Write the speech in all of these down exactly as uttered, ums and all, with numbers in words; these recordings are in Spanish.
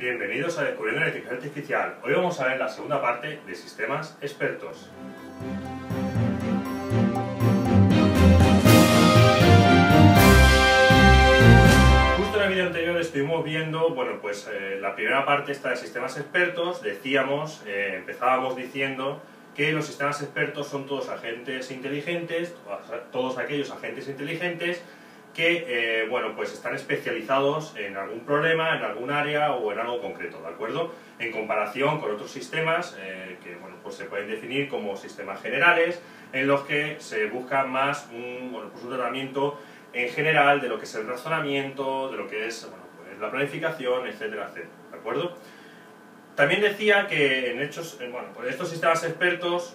Bienvenidos a Descubriendo la Inteligencia Artificial. Hoy vamos a ver la segunda parte de Sistemas Expertos. Justo en el vídeo anterior estuvimos viendo, bueno, pues eh, la primera parte esta de Sistemas Expertos. Decíamos, eh, empezábamos diciendo que los sistemas expertos son todos agentes inteligentes, todos aquellos agentes inteligentes que eh, bueno, pues están especializados en algún problema, en algún área o en algo concreto, ¿de acuerdo? En comparación con otros sistemas eh, que bueno, pues se pueden definir como sistemas generales, en los que se busca más un, bueno, pues un tratamiento en general de lo que es el razonamiento, de lo que es bueno, pues la planificación, etcétera, etcétera, ¿de acuerdo? También decía que en, hechos, en bueno, pues estos sistemas expertos,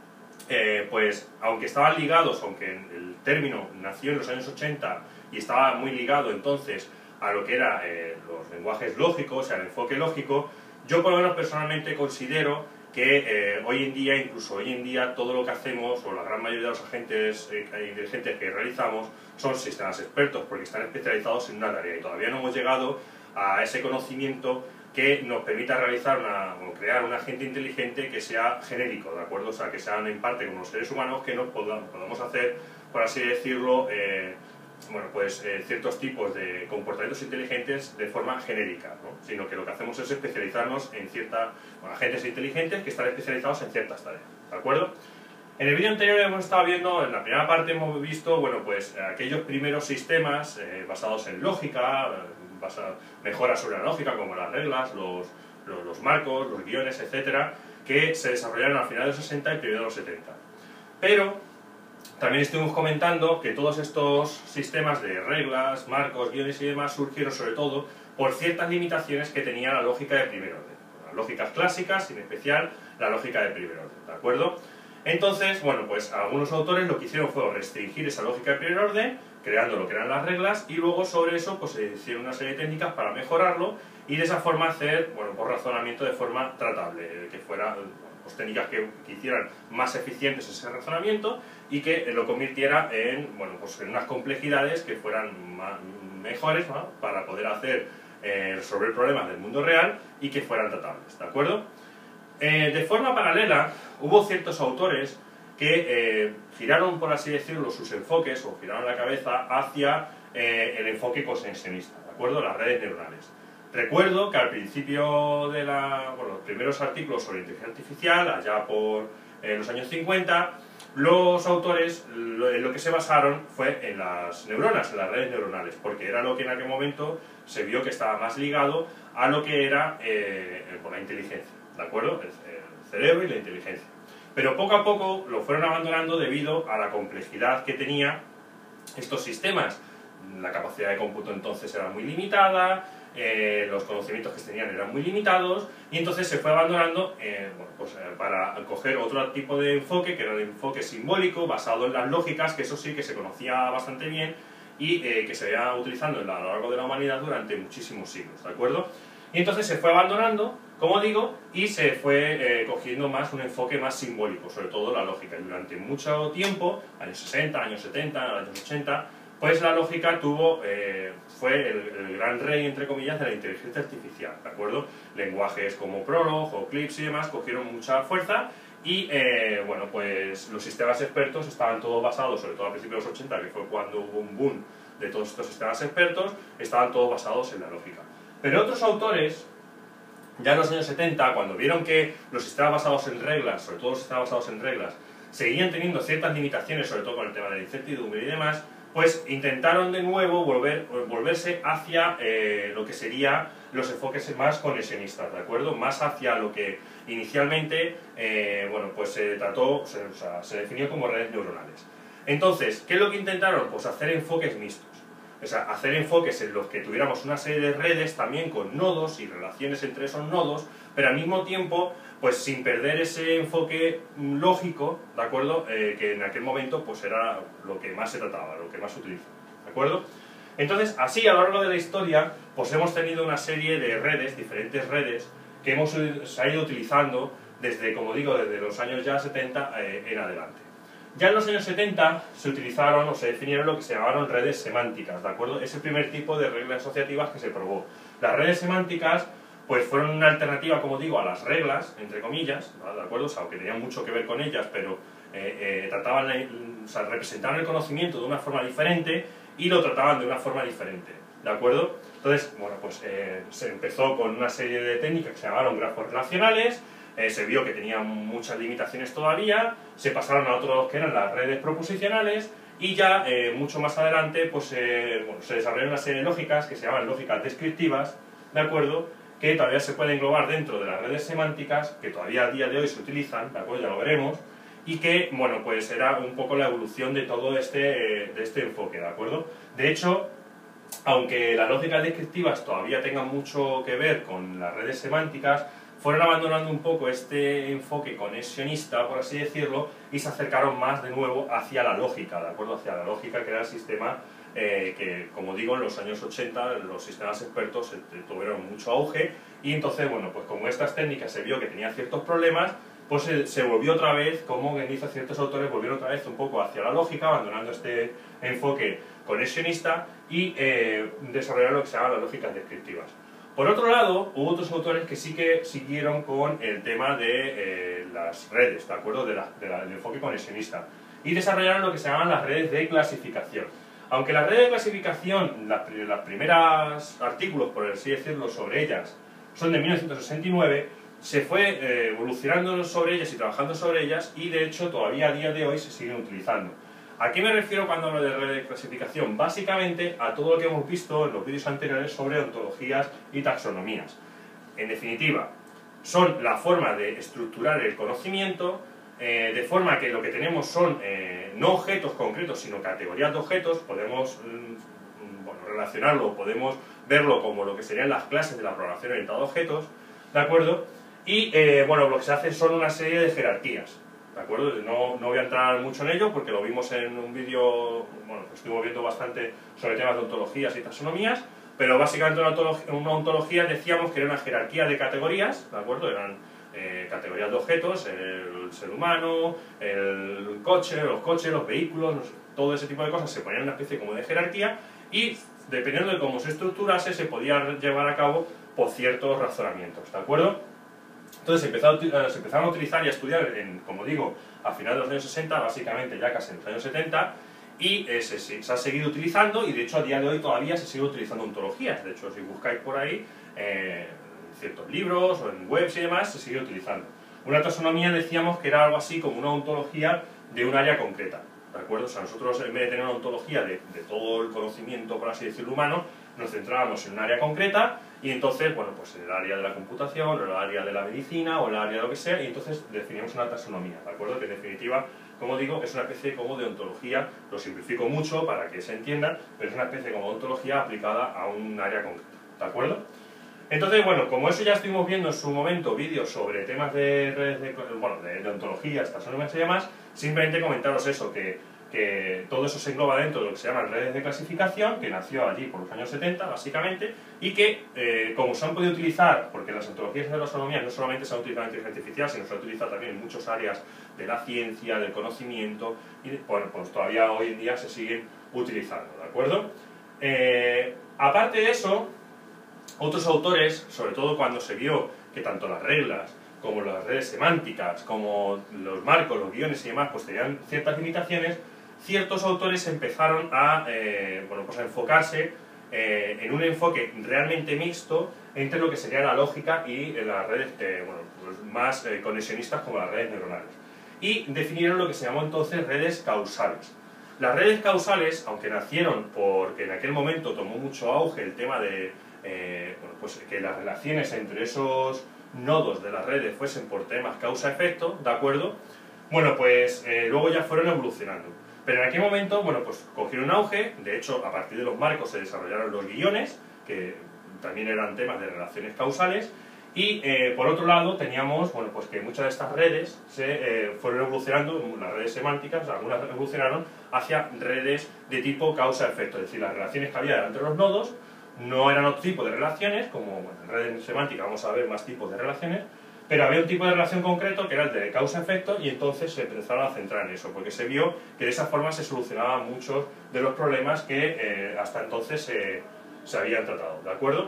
Eh, pues aunque estaban ligados, aunque el término nació en los años ochenta y estaba muy ligado entonces a lo que eran eh, los lenguajes lógicos, al enfoque lógico, yo por lo menos personalmente considero que eh, hoy en día, incluso hoy en día, todo lo que hacemos, o la gran mayoría de los agentes eh, inteligentes que realizamos, son sistemas expertos, porque están especializados en una tarea y todavía no hemos llegado a ese conocimiento que nos permita realizar una, o crear un agente inteligente que sea genérico, ¿de acuerdo? O sea, que sean en parte como los seres humanos, que nos podamos, podamos hacer, por así decirlo, eh, bueno, pues eh, ciertos tipos de comportamientos inteligentes de forma genérica, ¿no? Sino que lo que hacemos es especializarnos en ciertas, bueno, agentes inteligentes que están especializados en ciertas tareas, ¿de acuerdo? En el vídeo anterior hemos estado viendo, en la primera parte hemos visto, bueno, pues aquellos primeros sistemas eh, basados en lógica, basa, mejoras sobre la lógica, como las reglas, los, los, los marcos, los guiones, etcétera, que se desarrollaron al final de los sesenta y primero de los setenta. Pero también estuvimos comentando que todos estos sistemas de reglas, marcos, guiones y demás surgieron sobre todo por ciertas limitaciones que tenía la lógica de primer orden. Las lógicas clásicas, en especial la lógica de primer orden, ¿de acuerdo? Entonces, bueno, pues algunos autores lo que hicieron fue restringir esa lógica de primer orden, creando lo que eran las reglas, y luego sobre eso pues se hicieron una serie de técnicas para mejorarlo y de esa forma hacer, bueno, pues razonamiento de forma tratable, que fuera, bueno, pues técnicas que, que hicieran más eficientes ese razonamiento y que lo convirtiera en, bueno, pues en unas complejidades que fueran más, mejores, ¿no? Para poder hacer, eh, resolver problemas del mundo real y que fueran tratables, ¿de acuerdo? Eh, de forma paralela, hubo ciertos autores que eh, giraron, por así decirlo, sus enfoques, o giraron la cabeza hacia eh, el enfoque conexionista, ¿de acuerdo? Las redes neuronales. Recuerdo que al principio de la, bueno, los primeros artículos sobre inteligencia artificial, allá por eh, los años cincuenta, los autores lo, en lo que se basaron fue en las neuronas, en las redes neuronales, porque era lo que en aquel momento se vio que estaba más ligado a lo que era eh, la inteligencia, ¿de acuerdo? El, el cerebro y la inteligencia. Pero poco a poco lo fueron abandonando debido a la complejidad que tenía estos sistemas. La capacidad de cómputo entonces era muy limitada, eh, los conocimientos que se tenían eran muy limitados, y entonces se fue abandonando eh, bueno, pues, eh, para coger otro tipo de enfoque, que era el enfoque simbólico, basado en las lógicas, que eso sí que se conocía bastante bien y eh, que se había utilizando a lo largo de la humanidad durante muchísimos siglos, ¿de acuerdo? Y entonces se fue abandonando, como digo, y se fue eh, cogiendo más un enfoque más simbólico, sobre todo la lógica. Y durante mucho tiempo, años sesenta, años setenta, años ochenta, pues la lógica tuvo, eh, fue el, el gran rey, entre comillas, de la inteligencia artificial, ¿de acuerdo? Lenguajes como Prolog o Eclipse y demás cogieron mucha fuerza y, eh, bueno, pues los sistemas expertos estaban todos basados, sobre todo a principios de los ochenta, que fue cuando hubo un boom de todos estos sistemas expertos, estaban todos basados en la lógica. Pero otros autores, ya en los años setenta, cuando vieron que los sistemas basados en reglas, sobre todo los sistemas basados en reglas, seguían teniendo ciertas limitaciones, sobre todo con el tema de la incertidumbre y demás, pues intentaron de nuevo volver, volverse hacia eh, lo que serían los enfoques más conexionistas, ¿de acuerdo? Más hacia lo que inicialmente, eh, bueno, pues se trató, se, o sea, se definió como redes neuronales. Entonces, ¿qué es lo que intentaron? Pues hacer enfoques mixtos. O sea, hacer enfoques en los que tuviéramos una serie de redes también con nodos y relaciones entre esos nodos, pero al mismo tiempo, pues sin perder ese enfoque lógico, ¿de acuerdo? Eh, que en aquel momento pues era lo que más se trataba, lo que más se utilizaba, ¿de acuerdo? Entonces, así a lo largo de la historia, pues hemos tenido una serie de redes, diferentes redes, que hemos se ha ido utilizando desde, como digo, desde los años ya setenta eh, en adelante. Ya en los años setenta se utilizaron o se definieron lo que se llamaron redes semánticas, ¿de acuerdo? Es el primer tipo de reglas asociativas que se probó. Las redes semánticas pues fueron una alternativa, como digo, a las reglas, entre comillas, ¿de acuerdo? O sea, aunque tenían mucho que ver con ellas, pero eh, eh, trataban, o sea, representaban el conocimiento de una forma diferente y lo trataban de una forma diferente, ¿de acuerdo? Entonces, bueno, pues eh, se empezó con una serie de técnicas que se llamaron grafos relacionales, eh, se vio que tenían muchas limitaciones todavía, se pasaron a otros que eran las redes proposicionales, y ya eh, mucho más adelante pues, eh, bueno, se desarrollaron una serie de lógicas que se llaman lógicas descriptivas, ¿de acuerdo?, que todavía se pueden englobar dentro de las redes semánticas, que todavía a día de hoy se utilizan, ¿de acuerdo?, ya lo veremos, y que, bueno, pues era un poco la evolución de todo este, eh, de este enfoque, ¿de acuerdo? De hecho, aunque las lógicas descriptivas todavía tengan mucho que ver con las redes semánticas, fueron abandonando un poco este enfoque conexionista, por así decirlo, y se acercaron más de nuevo hacia la lógica, ¿de acuerdo? Hacia la lógica, que era el sistema eh, que, como digo, en los años ochenta los sistemas expertos eh, tuvieron mucho auge, y entonces, bueno, pues como estas técnicas se vio que tenían ciertos problemas, pues se, se volvió otra vez, como quien dice, ciertos autores volvieron otra vez un poco hacia la lógica, abandonando este enfoque conexionista, y eh, desarrollaron lo que se llama las lógicas descriptivas. Por otro lado, hubo otros autores que sí que siguieron con el tema de eh, las redes, ¿de acuerdo?, de la, de la, del enfoque conexionista, y desarrollaron lo que se llaman las redes de clasificación. Aunque las redes de clasificación, las, las primeras artículos, por así decirlo, sobre ellas, son de mil novecientos sesenta y nueve, se fue eh, evolucionando sobre ellas y trabajando sobre ellas, y de hecho todavía a día de hoy se siguen utilizando. ¿A qué me refiero cuando hablo de red de clasificación? Básicamente a todo lo que hemos visto en los vídeos anteriores sobre ontologías y taxonomías. En definitiva, son la forma de estructurar el conocimiento, eh, de forma que lo que tenemos son eh, no objetos concretos, sino categorías de objetos. Podemos mm, bueno, relacionarlo, podemos verlo como lo que serían las clases de la programación orientada a objetos, ¿de acuerdo? Y eh, bueno, lo que se hace son una serie de jerarquías, ¿de acuerdo? No, no voy a entrar mucho en ello porque lo vimos en un vídeo, bueno, pues estuvimos viendo bastante sobre temas de ontologías y taxonomías, pero básicamente una ontología, una ontología decíamos que era una jerarquía de categorías, ¿de acuerdo? Eran eh, categorías de objetos, el ser humano, el coche, los coches, los vehículos, no sé, todo ese tipo de cosas se ponían en una especie como de jerarquía, y dependiendo de cómo se estructurase se podía llevar a cabo por ciertos razonamientos, ¿de acuerdo? Entonces se empezaron, se empezaron a utilizar y a estudiar, en, como digo, a finales de los años sesenta, básicamente ya casi en los años setenta, y eh, se, se ha seguido utilizando, y de hecho a día de hoy todavía se sigue utilizando ontologías. De hecho, si buscáis por ahí, eh, en ciertos libros o en webs y demás, se sigue utilizando. Una taxonomía decíamos que era algo así como una ontología de un área concreta, ¿de acuerdo? O sea, nosotros en vez de tener una ontología de, de todo el conocimiento, por así decirlo, humano, nos centrábamos en un área concreta, y entonces, bueno, pues en el área de la computación, o en el área de la medicina, o en el área de lo que sea, y entonces definimos una taxonomía, ¿de acuerdo? Que en definitiva, como digo, es una especie como de ontología, lo simplifico mucho para que se entienda, pero es una especie como de ontología aplicada a un área concreta, ¿de acuerdo? Entonces, bueno, como eso ya estuvimos viendo en su momento vídeos sobre temas de redes de, bueno, de, de ontologías, taxonomías y demás, simplemente comentaros eso, que que todo eso se engloba dentro de lo que se llaman redes de clasificación, que nació allí por los años setenta, básicamente, y que, eh, como se han podido utilizar, porque las ontologías de la taxonomía no solamente se han utilizado en inteligencia artificial, sino se han utilizado también en muchas áreas de la ciencia, del conocimiento, y bueno, pues todavía hoy en día se siguen utilizando, ¿de acuerdo? Eh, aparte de eso, otros autores, sobre todo cuando se vio que tanto las reglas como las redes semánticas, como los marcos, los guiones y demás, pues tenían ciertas limitaciones, ciertos autores empezaron a, eh, bueno, pues a enfocarse eh, en un enfoque realmente mixto entre lo que sería la lógica y las redes eh, bueno, pues más eh, conexionistas como las redes neuronales. Y definieron lo que se llamó entonces redes causales. Las redes causales, aunque nacieron porque en aquel momento tomó mucho auge el tema de eh, bueno, pues que las relaciones entre esos nodos de las redes fuesen por temas causa-efecto, ¿de acuerdo? Bueno, pues eh, luego ya fueron evolucionando. Pero en aquel momento, bueno, pues cogieron auge. De hecho, a partir de los marcos se desarrollaron los guiones, que también eran temas de relaciones causales, y eh, por otro lado teníamos, bueno, pues que muchas de estas redes se eh, fueron evolucionando, las redes semánticas, algunas evolucionaron hacia redes de tipo causa-efecto, es decir, las relaciones que había entre los nodos no eran otro tipo de relaciones, como bueno, en redes semánticas vamos a ver más tipos de relaciones, pero había un tipo de relación concreto que era el de causa-efecto, y entonces se empezaron a centrar en eso, porque se vio que de esa forma se solucionaban muchos de los problemas que eh, hasta entonces se, se habían tratado, ¿de acuerdo?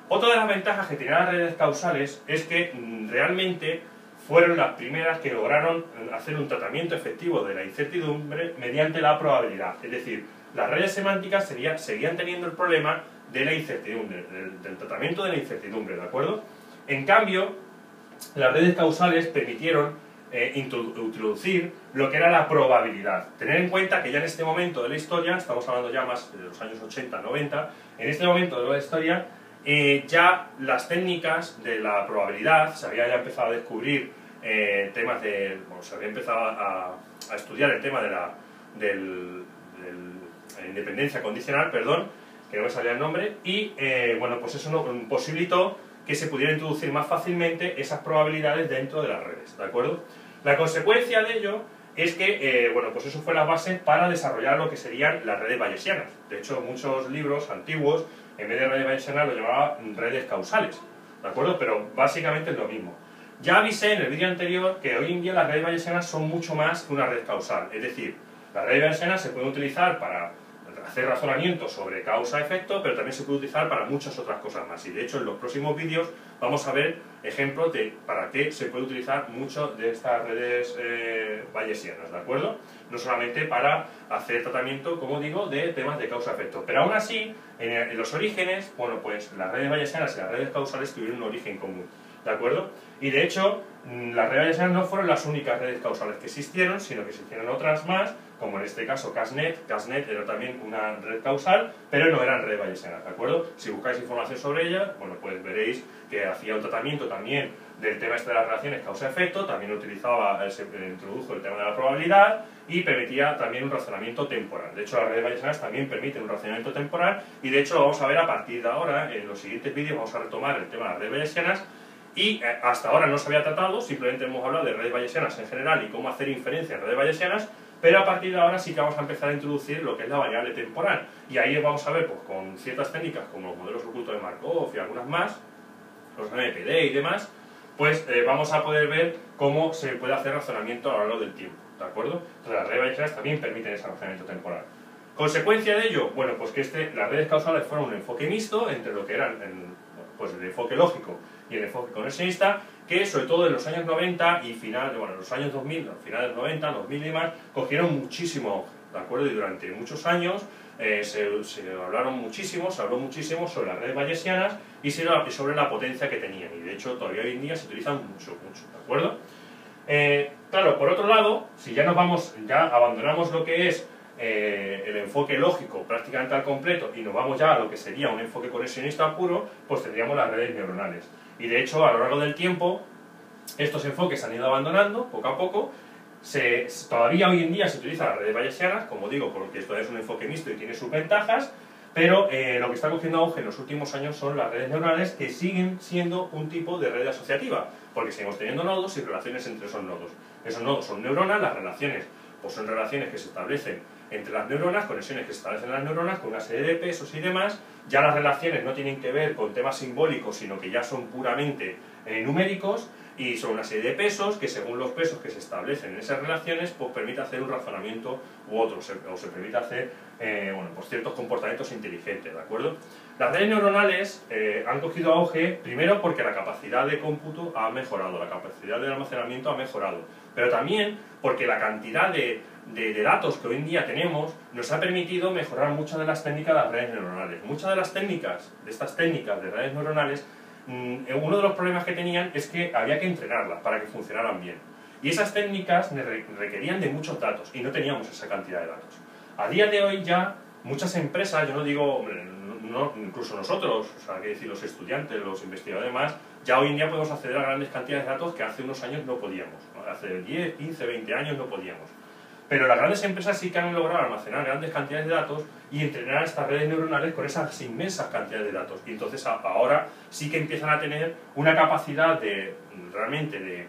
Otra de las ventajas que tenían las redes causales es que mm, realmente fueron las primeras que lograron hacer un tratamiento efectivo de la incertidumbre mediante la probabilidad. Es decir, las redes semánticas sería, seguían teniendo el problema de la incertidumbre, del, del tratamiento de la incertidumbre, ¿de acuerdo? En cambio, las redes causales permitieron eh, introducir lo que era la probabilidad. Tener en cuenta que ya en este momento de la historia, estamos hablando ya más de los años ochenta, noventa, en este momento de la historia, eh, ya las técnicas de la probabilidad, se había ya empezado a descubrir eh, temas de... Bueno, se había empezado a, a estudiar el tema de la, del, del, de la independencia condicional, perdón, que no me salía el nombre, y eh, bueno, pues eso no, posibilitó que se pudiera introducir más fácilmente esas probabilidades dentro de las redes, ¿de acuerdo? La consecuencia de ello es que, eh, bueno, pues eso fue la base para desarrollar lo que serían las redes bayesianas. De hecho, muchos libros antiguos, en vez de redes bayesianas, lo llamaban redes causales, ¿de acuerdo? Pero básicamente es lo mismo. Ya avisé en el vídeo anterior que hoy en día las redes bayesianas son mucho más que una red causal, es decir, las redes bayesianas se pueden utilizar para hacer razonamientos sobre causa-efecto, pero también se puede utilizar para muchas otras cosas más. Y de hecho en los próximos vídeos vamos a ver ejemplos de para qué se puede utilizar mucho de estas redes eh, bayesianas, ¿de acuerdo? No solamente para hacer tratamiento, como digo, de temas de causa-efecto. Pero aún así, en, en los orígenes, bueno, pues las redes bayesianas y las redes causales tuvieron un origen común, ¿de acuerdo? Y de hecho, las redes bayesianas no fueron las únicas redes causales que existieron, sino que existieron otras más, como en este caso CASNet. CASNet era también una red causal, pero no eran redes bayesianas, ¿de acuerdo? Si buscáis información sobre ella, bueno, pues veréis que hacía un tratamiento también del tema este de las relaciones causa-efecto, también utilizaba, se introdujo el tema de la probabilidad y permitía también un razonamiento temporal. De hecho, las redes bayesianas también permiten un razonamiento temporal y de hecho lo vamos a ver a partir de ahora. En los siguientes vídeos vamos a retomar el tema de las redes bayesianas. Y eh, hasta ahora no se había tratado, simplemente hemos hablado de redes bayesianas en general y cómo hacer inferencia en redes bayesianas, pero a partir de ahora sí que vamos a empezar a introducir lo que es la variable temporal. Y ahí vamos a ver, pues con ciertas técnicas como los modelos ocultos de Markov y algunas más, los M P D y demás, pues eh, vamos a poder ver cómo se puede hacer razonamiento a lo largo del tiempo, ¿de acuerdo? Entonces las redes bayesianas también permiten ese razonamiento temporal. ¿Consecuencia de ello? Bueno, pues que este, las redes causales fueron un enfoque mixto entre lo que eran el, pues el enfoque lógico y el enfoque conexionista, que sobre todo en los años noventa y final, bueno, en los años dos mil, finales de los noventa, dos mil y demás, cogieron muchísimo auge, ¿de acuerdo? Y durante muchos años eh, se, se hablaron muchísimo, se habló muchísimo sobre las redes bayesianas y sobre la potencia que tenían, y de hecho todavía hoy en día se utilizan mucho, mucho, ¿de acuerdo? Eh, claro, por otro lado, si ya nos vamos, ya abandonamos lo que es Eh, el enfoque lógico prácticamente al completo y nos vamos ya a lo que sería un enfoque conexionista puro, pues tendríamos las redes neuronales. Y de hecho, a lo largo del tiempo, estos enfoques se han ido abandonando poco a poco. Se, todavía hoy en día se utilizan las redes bayesianas, como digo, porque esto es un enfoque mixto y tiene sus ventajas, pero eh, lo que está cogiendo auge en los últimos años son las redes neuronales, que siguen siendo un tipo de red asociativa, porque seguimos teniendo nodos y relaciones entre esos nodos. Esos nodos son neuronas, las relaciones pues son relaciones que se establecen entre las neuronas, conexiones que se establecen en las neuronas con una serie de pesos y demás. Ya las relaciones no tienen que ver con temas simbólicos, sino que ya son puramente eh, numéricos, y son una serie de pesos que, según los pesos que se establecen en esas relaciones, pues permite hacer un razonamiento u otro, se, o se permite hacer eh, bueno, pues ciertos comportamientos inteligentes, ¿de acuerdo? Las redes neuronales eh, han cogido auge primero porque la capacidad de cómputo ha mejorado, la capacidad de almacenamiento ha mejorado, pero también porque la cantidad de, de, de datos que hoy en día tenemos nos ha permitido mejorar muchas de las técnicas de las redes neuronales. Muchas de las técnicas, de estas técnicas de redes neuronales, uno de los problemas que tenían es que había que entrenarlas para que funcionaran bien. Y esas técnicas requerían de muchos datos y no teníamos esa cantidad de datos. A día de hoy ya muchas empresas, yo no digo, no, incluso nosotros, o sea, hay que decir los estudiantes, los investigadores demás, ya hoy en día podemos acceder a grandes cantidades de datos que hace unos años no podíamos, ¿no? Hace diez, quince, veinte años no podíamos. Pero las grandes empresas sí que han logrado almacenar grandes cantidades de datos y entrenar estas redes neuronales con esas inmensas cantidades de datos. Y entonces ahora sí que empiezan a tener una capacidad de realmente de,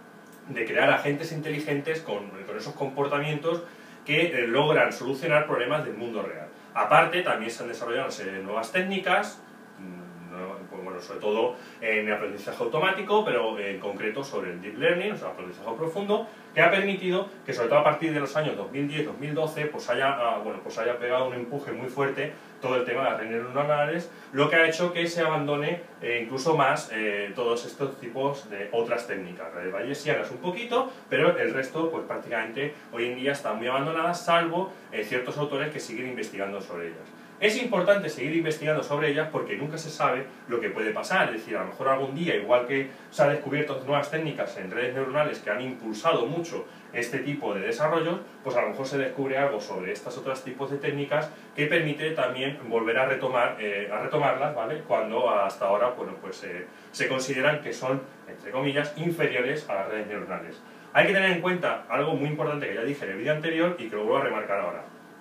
de crear agentes inteligentes con, con esos comportamientos que eh, logran solucionar problemas del mundo real. Aparte, también se han desarrollado nuevas técnicas, no, pues, bueno, bueno, sobre todo en aprendizaje automático, pero en concreto sobre el Deep Learning, o sea, aprendizaje profundo, que ha permitido que, sobre todo a partir de los años dos mil diez dos mil doce, pues haya, bueno, pues haya pegado un empuje muy fuerte todo el tema de las redes neuronales, lo que ha hecho que se abandone eh, incluso más eh, todos estos tipos de otras técnicas, redes bayesianas un poquito, pero el resto pues prácticamente hoy en día están muy abandonadas, salvo eh, ciertos autores que siguen investigando sobre ellas. Es importante seguir investigando sobre ellas porque nunca se sabe lo que puede pasar, es decir, a lo mejor algún día, igual que se han descubierto nuevas técnicas en redes neuronales que han impulsado mucho este tipo de desarrollos, pues a lo mejor se descubre algo sobre estos otros tipos de técnicas que permite también volver a retomar eh, a retomarlas, ¿vale? Cuando hasta ahora, bueno, pues eh, se consideran que son, entre comillas, inferiores a las redes neuronales. Hay que tener en cuenta algo muy importante que ya dije en el vídeo anterior y que lo vuelvo a remarcar ahora.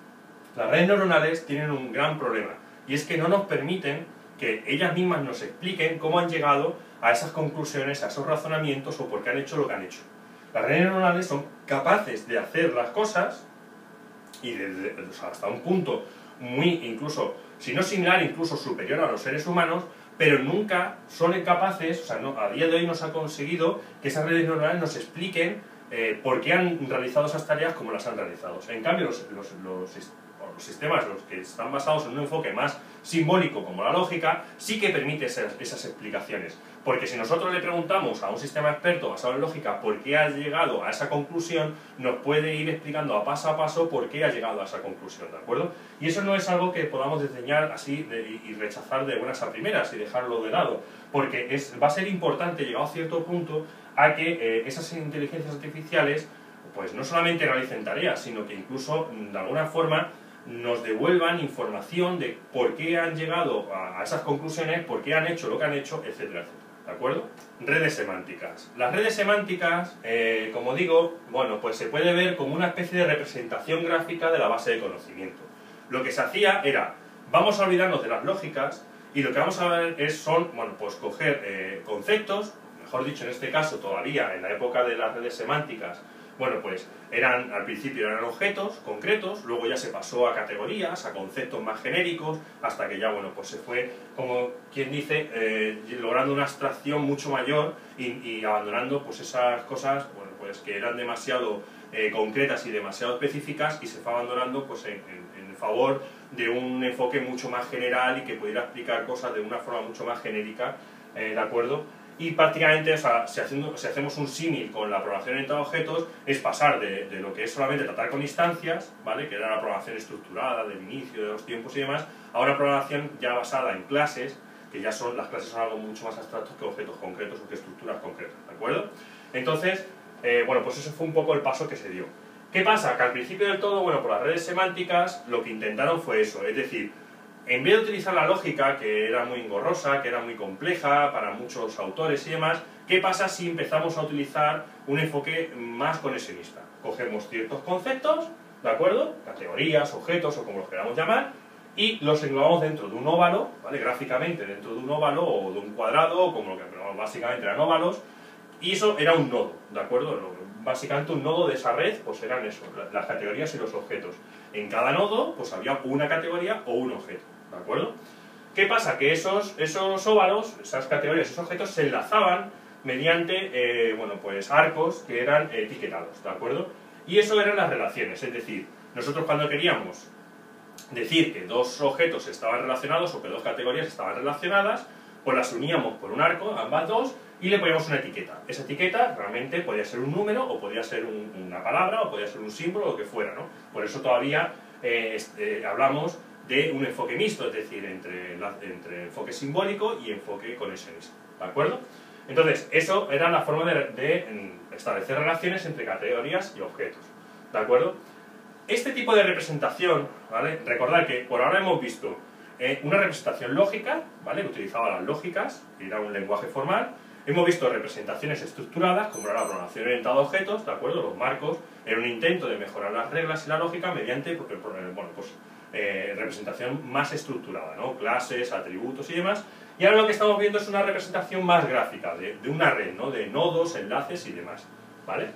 Las redes neuronales tienen un gran problema, y es que no nos permiten que ellas mismas nos expliquen cómo han llegado a esas conclusiones, a esos razonamientos o por qué han hecho lo que han hecho. Las redes neuronales son capaces de hacer las cosas, y desde, o sea, hasta un punto muy, incluso, si no similar, incluso superior a los seres humanos, pero nunca son capaces, o sea, no, a día de hoy no se ha conseguido que esas redes neuronales nos expliquen eh, por qué han realizado esas tareas como las han realizado. En cambio, los, los, los los sistemas, los que están basados en un enfoque más simbólico como la lógica, sí que permite esas, esas explicaciones. Porque si nosotros le preguntamos a un sistema experto basado en lógica por qué ha llegado a esa conclusión, nos puede ir explicando a paso a paso por qué ha llegado a esa conclusión, ¿de acuerdo? Y eso no es algo que podamos diseñar así de, y rechazar de buenas a primeras y dejarlo de lado, porque es, va a ser importante, llegado a cierto punto, a que eh, esas inteligencias artificiales pues no solamente realicen tareas, sino que incluso, de alguna forma, nos devuelvan información de por qué han llegado a esas conclusiones, por qué han hecho lo que han hecho, etcétera, etcétera. ¿De acuerdo? Redes semánticas. Las redes semánticas, eh, como digo, bueno, pues se puede ver como una especie de representación gráfica de la base de conocimiento. Lo que se hacía era, vamos a olvidarnos de las lógicas y lo que vamos a ver es, son, bueno, pues coger eh, conceptos, mejor dicho en este caso todavía en la época de las redes semánticas, bueno, pues eran, al principio eran objetos concretos, luego ya se pasó a categorías, a conceptos más genéricos, hasta que ya, bueno, pues se fue, como quien dice, eh, logrando una abstracción mucho mayor y, y abandonando pues esas cosas, bueno, pues que eran demasiado eh, concretas y demasiado específicas y se fue abandonando pues en, en, en favor de un enfoque mucho más general y que pudiera explicar cosas de una forma mucho más genérica, eh, ¿de acuerdo? Y prácticamente, o sea, si, haciendo, si hacemos un símil con la programación orientada a objetos, es pasar de, de lo que es solamente tratar con instancias, ¿vale?, que era la programación estructurada del inicio de los tiempos y demás, a una programación ya basada en clases, que ya son, las clases son algo mucho más abstractos que objetos concretos o que estructuras concretas, ¿de acuerdo? Entonces, eh, bueno, pues eso fue un poco el paso que se dio. ¿Qué pasa? Que al principio del todo, bueno, por las redes semánticas, lo que intentaron fue eso, es decir, en vez de utilizar la lógica, que era muy engorrosa, que era muy compleja para muchos autores y demás, ¿qué pasa si empezamos a utilizar un enfoque más conexionista? Cogemos ciertos conceptos, ¿de acuerdo? Categorías, objetos o como los queramos llamar, y los englobamos dentro de un óvalo, ¿vale?, gráficamente dentro de un óvalo o de un cuadrado, o como lo que básicamente eran óvalos, y eso era un nodo, ¿de acuerdo? Básicamente un nodo de esa red, pues eran eso, las categorías y los objetos. En cada nodo, pues había una categoría o un objeto. ¿De acuerdo? ¿Qué pasa? Que esos, esos óvalos, esas categorías, esos objetos se enlazaban mediante, eh, bueno, pues arcos que eran etiquetados, ¿de acuerdo? Y eso eran las relaciones, es decir, nosotros cuando queríamos decir que dos objetos estaban relacionados o que dos categorías estaban relacionadas, pues las uníamos por un arco, ambas dos, y le poníamos una etiqueta. Esa etiqueta realmente podía ser un número, o podía ser un, una palabra, o podía ser un símbolo, o lo que fuera, ¿no? Por eso todavía eh, este, hablamos de un enfoque mixto, es decir, entre, entre enfoque simbólico y enfoque conexionista, ¿de acuerdo? Entonces, eso era la forma de, de establecer relaciones entre categorías y objetos, ¿de acuerdo? Este tipo de representación, ¿vale? Recordad que por ahora hemos visto eh, una representación lógica, ¿vale?, que utilizaba las lógicas, que era un lenguaje formal. Hemos visto representaciones estructuradas, como era la programación orientada a objetos, ¿de acuerdo? Los marcos, era un intento de mejorar las reglas y la lógica mediante, bueno, pues, Eh, representación más estructurada, ¿no?, clases, atributos y demás. Y ahora lo que estamos viendo es una representación más gráfica, de, de una red, ¿no?, de nodos, enlaces y demás, ¿vale?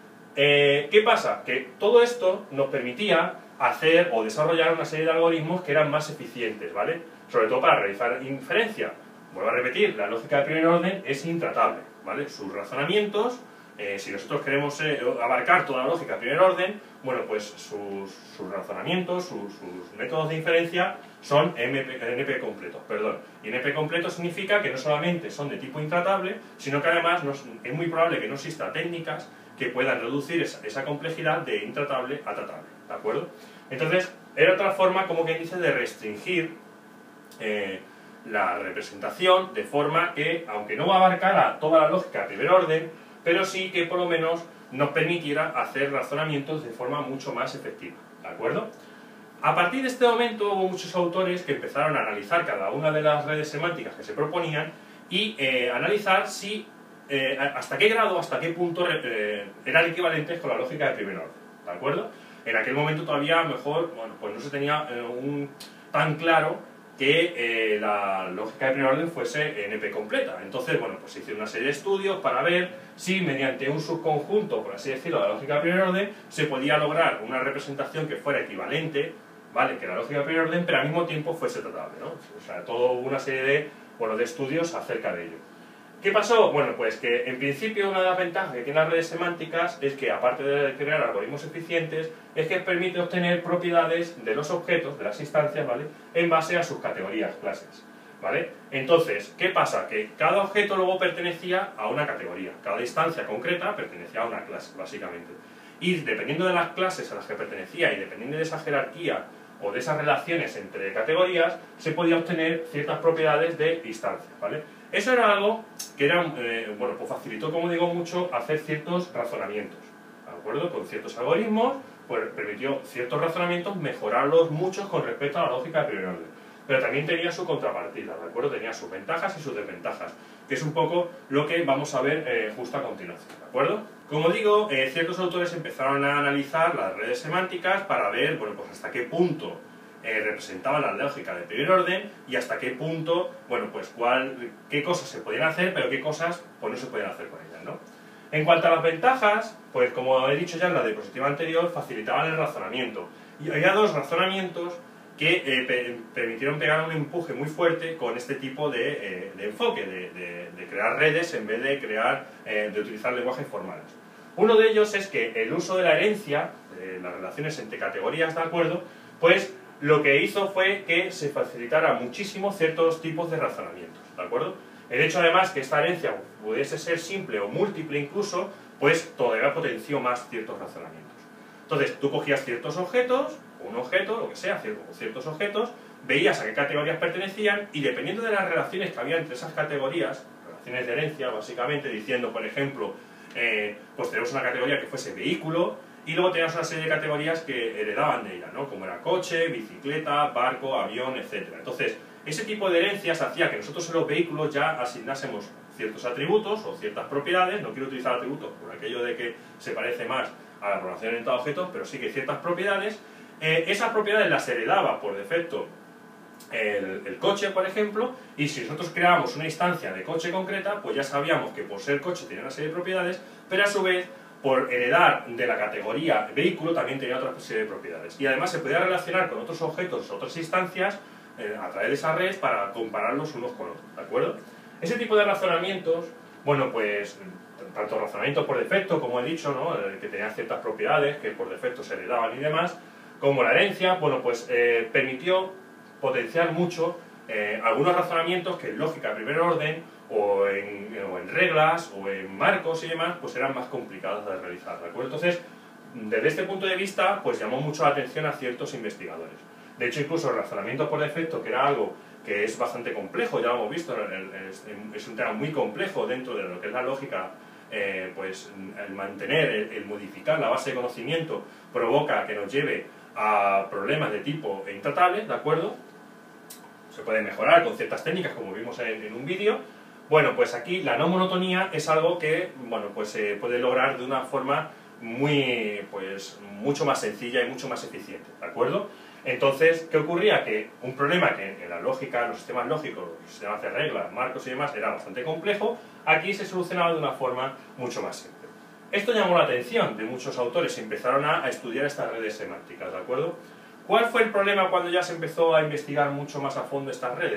Eh, ¿Qué pasa? Que todo esto nos permitía hacer o desarrollar una serie de algoritmos que eran más eficientes, ¿vale? Sobre todo para realizar inferencia. vuelvo a repetir, la lógica de primer orden es intratable, ¿vale? Sus razonamientos, eh, si nosotros queremos eh, abarcar toda la lógica de primer orden, bueno, pues sus, sus razonamientos, sus, sus métodos de inferencia son N P completos, perdón. Y N P completo significa que no solamente son de tipo intratable, sino que además nos, es muy probable que no exista técnicas que puedan reducir esa, esa complejidad de intratable a tratable, ¿de acuerdo? Entonces, era otra forma, como que dice, de restringir eh, la representación de forma que, aunque no abarcara toda la lógica de primer orden, pero sí que por lo menos nos permitiera hacer razonamientos de forma mucho más efectiva, ¿de acuerdo? A partir de este momento hubo muchos autores que empezaron a analizar cada una de las redes semánticas que se proponían y eh, analizar si, eh, hasta qué grado, hasta qué punto eh, eran equivalentes con la lógica de primer orden, ¿de acuerdo? En aquel momento todavía mejor, bueno, pues no se tenía eh, un, tan claro que eh, la lógica de primer orden fuese N P completa. Entonces, bueno, pues se hicieron una serie de estudios para ver si mediante un subconjunto, por así decirlo, de la lógica de primer orden, se podía lograr una representación que fuera equivalente, ¿vale?, que la lógica de primer orden, pero al mismo tiempo fuese tratable, ¿no? O sea, toda una serie de, bueno, de estudios acerca de ello. ¿Qué pasó? Bueno, pues que en principio una de las ventajas que tienen las redes semánticas es que, aparte de crear algoritmos eficientes, es que permite obtener propiedades de los objetos, de las instancias, ¿vale?, en base a sus categorías, clases, ¿vale? Entonces, ¿qué pasa? Que cada objeto luego pertenecía a una categoría, cada instancia concreta pertenecía a una clase, básicamente. Y dependiendo de las clases a las que pertenecía y dependiendo de esa jerarquía o de esas relaciones entre categorías, se podía obtener ciertas propiedades de instancias, ¿vale? Eso era algo que era, eh, bueno, pues facilitó, como digo, mucho hacer ciertos razonamientos, ¿de acuerdo? Con ciertos algoritmos, pues permitió ciertos razonamientos mejorarlos muchos con respecto a la lógica de primer orden. Pero también tenía su contrapartida, ¿de acuerdo? Tenía sus ventajas y sus desventajas, que es un poco lo que vamos a ver eh, justo a continuación, ¿de acuerdo? Como digo, eh, ciertos autores empezaron a analizar las redes semánticas para ver, bueno, pues hasta qué punto Eh, representaban la lógica de primer orden y hasta qué punto, bueno, pues cuál, qué cosas se podían hacer, pero qué cosas pues no se podían hacer con ellas, ¿no? En cuanto a las ventajas, pues como he dicho ya en la diapositiva anterior, facilitaban el razonamiento. Y había dos razonamientos que eh, pe permitieron pegar un empuje muy fuerte con este tipo de, eh, de enfoque, de, de, de crear redes en vez de, crear, eh, de utilizar lenguajes formales. Uno de ellos es que el uso de la herencia, de las relaciones entre categorías, ¿de acuerdo?, pues lo que hizo fue que se facilitara muchísimo ciertos tipos de razonamientos, ¿de acuerdo? El hecho además que esta herencia pudiese ser simple o múltiple incluso, pues todavía potenció más ciertos razonamientos. Entonces, tú cogías ciertos objetos, o un objeto, lo que sea, ciertos objetos, veías a qué categorías pertenecían y dependiendo de las relaciones que había entre esas categorías, relaciones de herencia básicamente, diciendo, por ejemplo, eh, pues tenemos una categoría que fuese vehículo, y luego teníamos una serie de categorías que heredaban de ella, ¿no?, como era coche, bicicleta, barco, avión, etcétera. Entonces, ese tipo de herencias hacía que nosotros en los vehículos ya asignásemos ciertos atributos o ciertas propiedades. No quiero utilizar atributos por aquello de que se parece más a la programación orientada a objetos, pero sí que ciertas propiedades. Eh, esas propiedades las heredaba por defecto el, el coche, por ejemplo, y si nosotros creábamos una instancia de coche concreta, pues ya sabíamos que por ser coche tenía una serie de propiedades, pero a su vez, por heredar de la categoría vehículo, también tenía otra serie de propiedades. Y además se podía relacionar con otros objetos, otras instancias, eh, a través de esa red para compararlos unos con otros, ¿de acuerdo? Ese tipo de razonamientos, bueno, pues, tanto razonamientos por defecto, como he dicho, ¿no?, eh, que tenían ciertas propiedades que por defecto se heredaban y demás, como la herencia, bueno, pues eh, permitió potenciar mucho eh, algunos razonamientos que en lógica de primer orden o en, o en reglas, o en marcos y demás, pues eran más complicadas de realizar, ¿de acuerdo? Entonces, desde este punto de vista, pues llamó mucho la atención a ciertos investigadores. De hecho, incluso el razonamiento por defecto, que era algo que es bastante complejo, ya lo hemos visto, es un tema muy complejo dentro de lo que es la lógica, eh, pues el mantener, el, el modificar la base de conocimiento provoca que nos lleve a problemas de tipo intratable, ¿de acuerdo? Se puede mejorar con ciertas técnicas, como vimos en, en un vídeo. Bueno, pues aquí la no monotonía es algo que, bueno, pues se puede lograr de una forma muy, pues, mucho más sencilla y mucho más eficiente, ¿de acuerdo? Entonces, ¿qué ocurría? Que un problema que en la lógica, los sistemas lógicos, los sistemas de reglas, marcos y demás, era bastante complejo, aquí se solucionaba de una forma mucho más simple. Esto llamó la atención de muchos autores y empezaron a, a estudiar estas redes semánticas, ¿de acuerdo? ¿Cuál fue el problema cuando ya se empezó a investigar mucho más a fondo estas redes?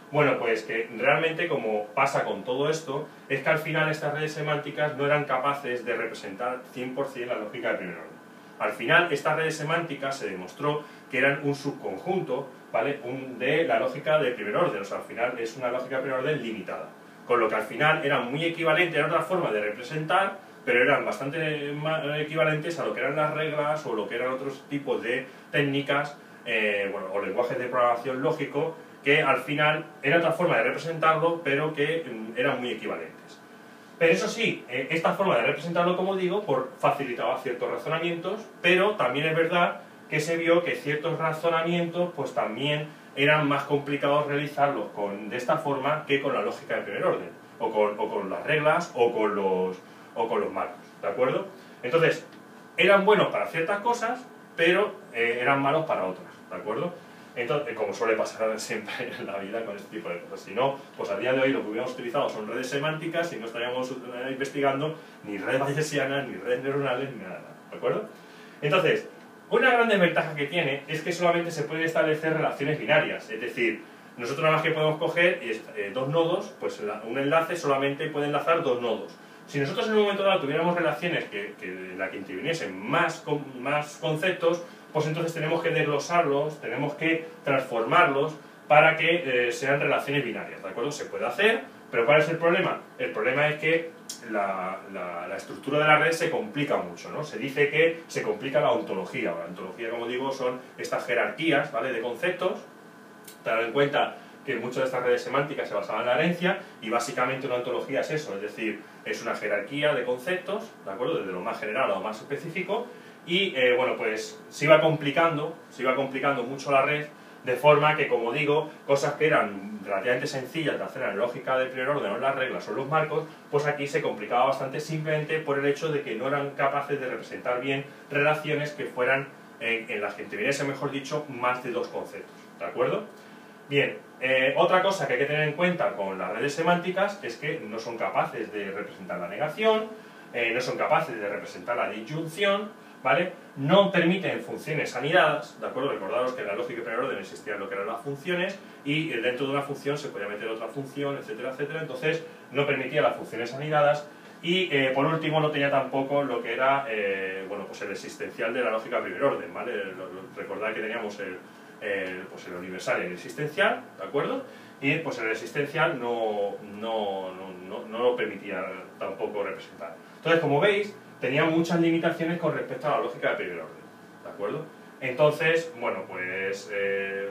Bueno, pues que realmente, como pasa con todo esto, es que al final estas redes semánticas no eran capaces de representar cien por cien la lógica de primer orden. Al final, estas redes semánticas se demostró que eran un subconjunto, ¿vale?, un, de la lógica de primer orden, o sea, al final es una lógica de primer orden limitada. Con lo que al final eran muy equivalentes, eran otra forma de representar, pero eran bastante equivalentes a lo que eran las reglas o lo que eran otros tipos de técnicas eh, bueno, o lenguajes de programación lógico, que al final era otra forma de representarlo, pero que mm, eran muy equivalentes. Pero eso sí, eh, esta forma de representarlo, como digo, por, facilitaba ciertos razonamientos, pero también es verdad que se vio que ciertos razonamientos pues también eran más complicados realizarlos con, de esta forma que con la lógica de primer orden, o con, o con las reglas, o con, los, o con los marcos, ¿de acuerdo? Entonces, eran buenos para ciertas cosas, pero eh, eran malos para otras, ¿de acuerdo? Entonces, como suele pasar siempre en la vida con este tipo de cosas. Si no, pues a día de hoy lo que hubiéramos utilizado son redes semánticas y no estaríamos investigando ni redes bayesianas, ni redes neuronales, ni nada, ¿de acuerdo? Entonces, una gran desventaja que tiene es que solamente se pueden establecer relaciones binarias, es decir, nosotros nada más que podemos coger eh, dos nodos, pues un enlace solamente puede enlazar dos nodos. Si nosotros en un momento dado tuviéramos relaciones que, que, en la que interviniesen más, con, más conceptos, pues entonces tenemos que desglosarlos, tenemos que transformarlos para que eh, sean relaciones binarias, ¿de acuerdo? Se puede hacer, pero ¿cuál es el problema? El problema es que la, la, la estructura de la red se complica mucho, ¿no? Se dice que se complica la ontología. La ontología, como digo, son estas jerarquías, ¿vale?, de conceptos. Tener en cuenta que muchas de estas redes semánticas se basaban en la herencia, y básicamente una ontología es eso, es decir, es una jerarquía de conceptos, ¿de acuerdo?, desde lo más general a lo más específico, y eh, bueno, pues se iba complicando, se iba complicando mucho la red, de forma que, como digo, cosas que eran relativamente sencillas de hacer en la lógica de primer orden o en las reglas o en los marcos, pues aquí se complicaba bastante simplemente por el hecho de que no eran capaces de representar bien relaciones que fueran, eh, en las que interviniese, mejor dicho, más de dos conceptos, ¿de acuerdo? Bien, eh, otra cosa que hay que tener en cuenta con las redes semánticas es que no son capaces de representar la negación, eh, no son capaces de representar la disyunción, ¿vale? No permiten funciones anidadas, ¿de acuerdo? Recordaros que en la lógica de primer orden existían lo que eran las funciones, y dentro de una función se podía meter otra función, etcétera, etcétera, entonces no permitía las funciones anidadas, y eh, por último no tenía tampoco lo que era, eh, bueno, pues el existencial de la lógica de primer orden, ¿vale? Recordad que teníamos el El, pues el universal y el existencial, ¿de acuerdo? Y pues el existencial no, no, no, no, no lo permitía tampoco representar. Entonces, como veis, tenía muchas limitaciones con respecto a la lógica de primer orden, ¿de acuerdo? Entonces, bueno, pues eh,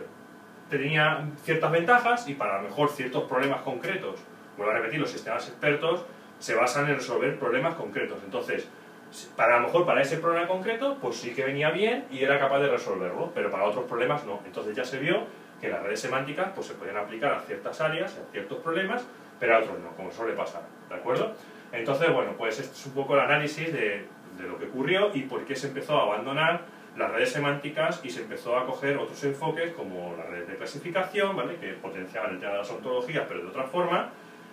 tenía ciertas ventajas, y para a lo mejor ciertos problemas concretos, vuelvo a repetir, los sistemas expertos se basan en resolver problemas concretos. Entonces, para a lo mejor para ese problema concreto, pues sí que venía bien y era capaz de resolverlo, pero para otros problemas no. Entonces ya se vio que las redes semánticas pues se podían aplicar a ciertas áreas, a ciertos problemas, pero a otros no, como suele pasar, ¿de acuerdo? Entonces, bueno, pues este es un poco el análisis de, de lo que ocurrió y por qué se empezó a abandonar las redes semánticas y se empezó a coger otros enfoques como las redes de clasificación, ¿vale?, que potenciaban el tema de las ontologías, pero de otra forma,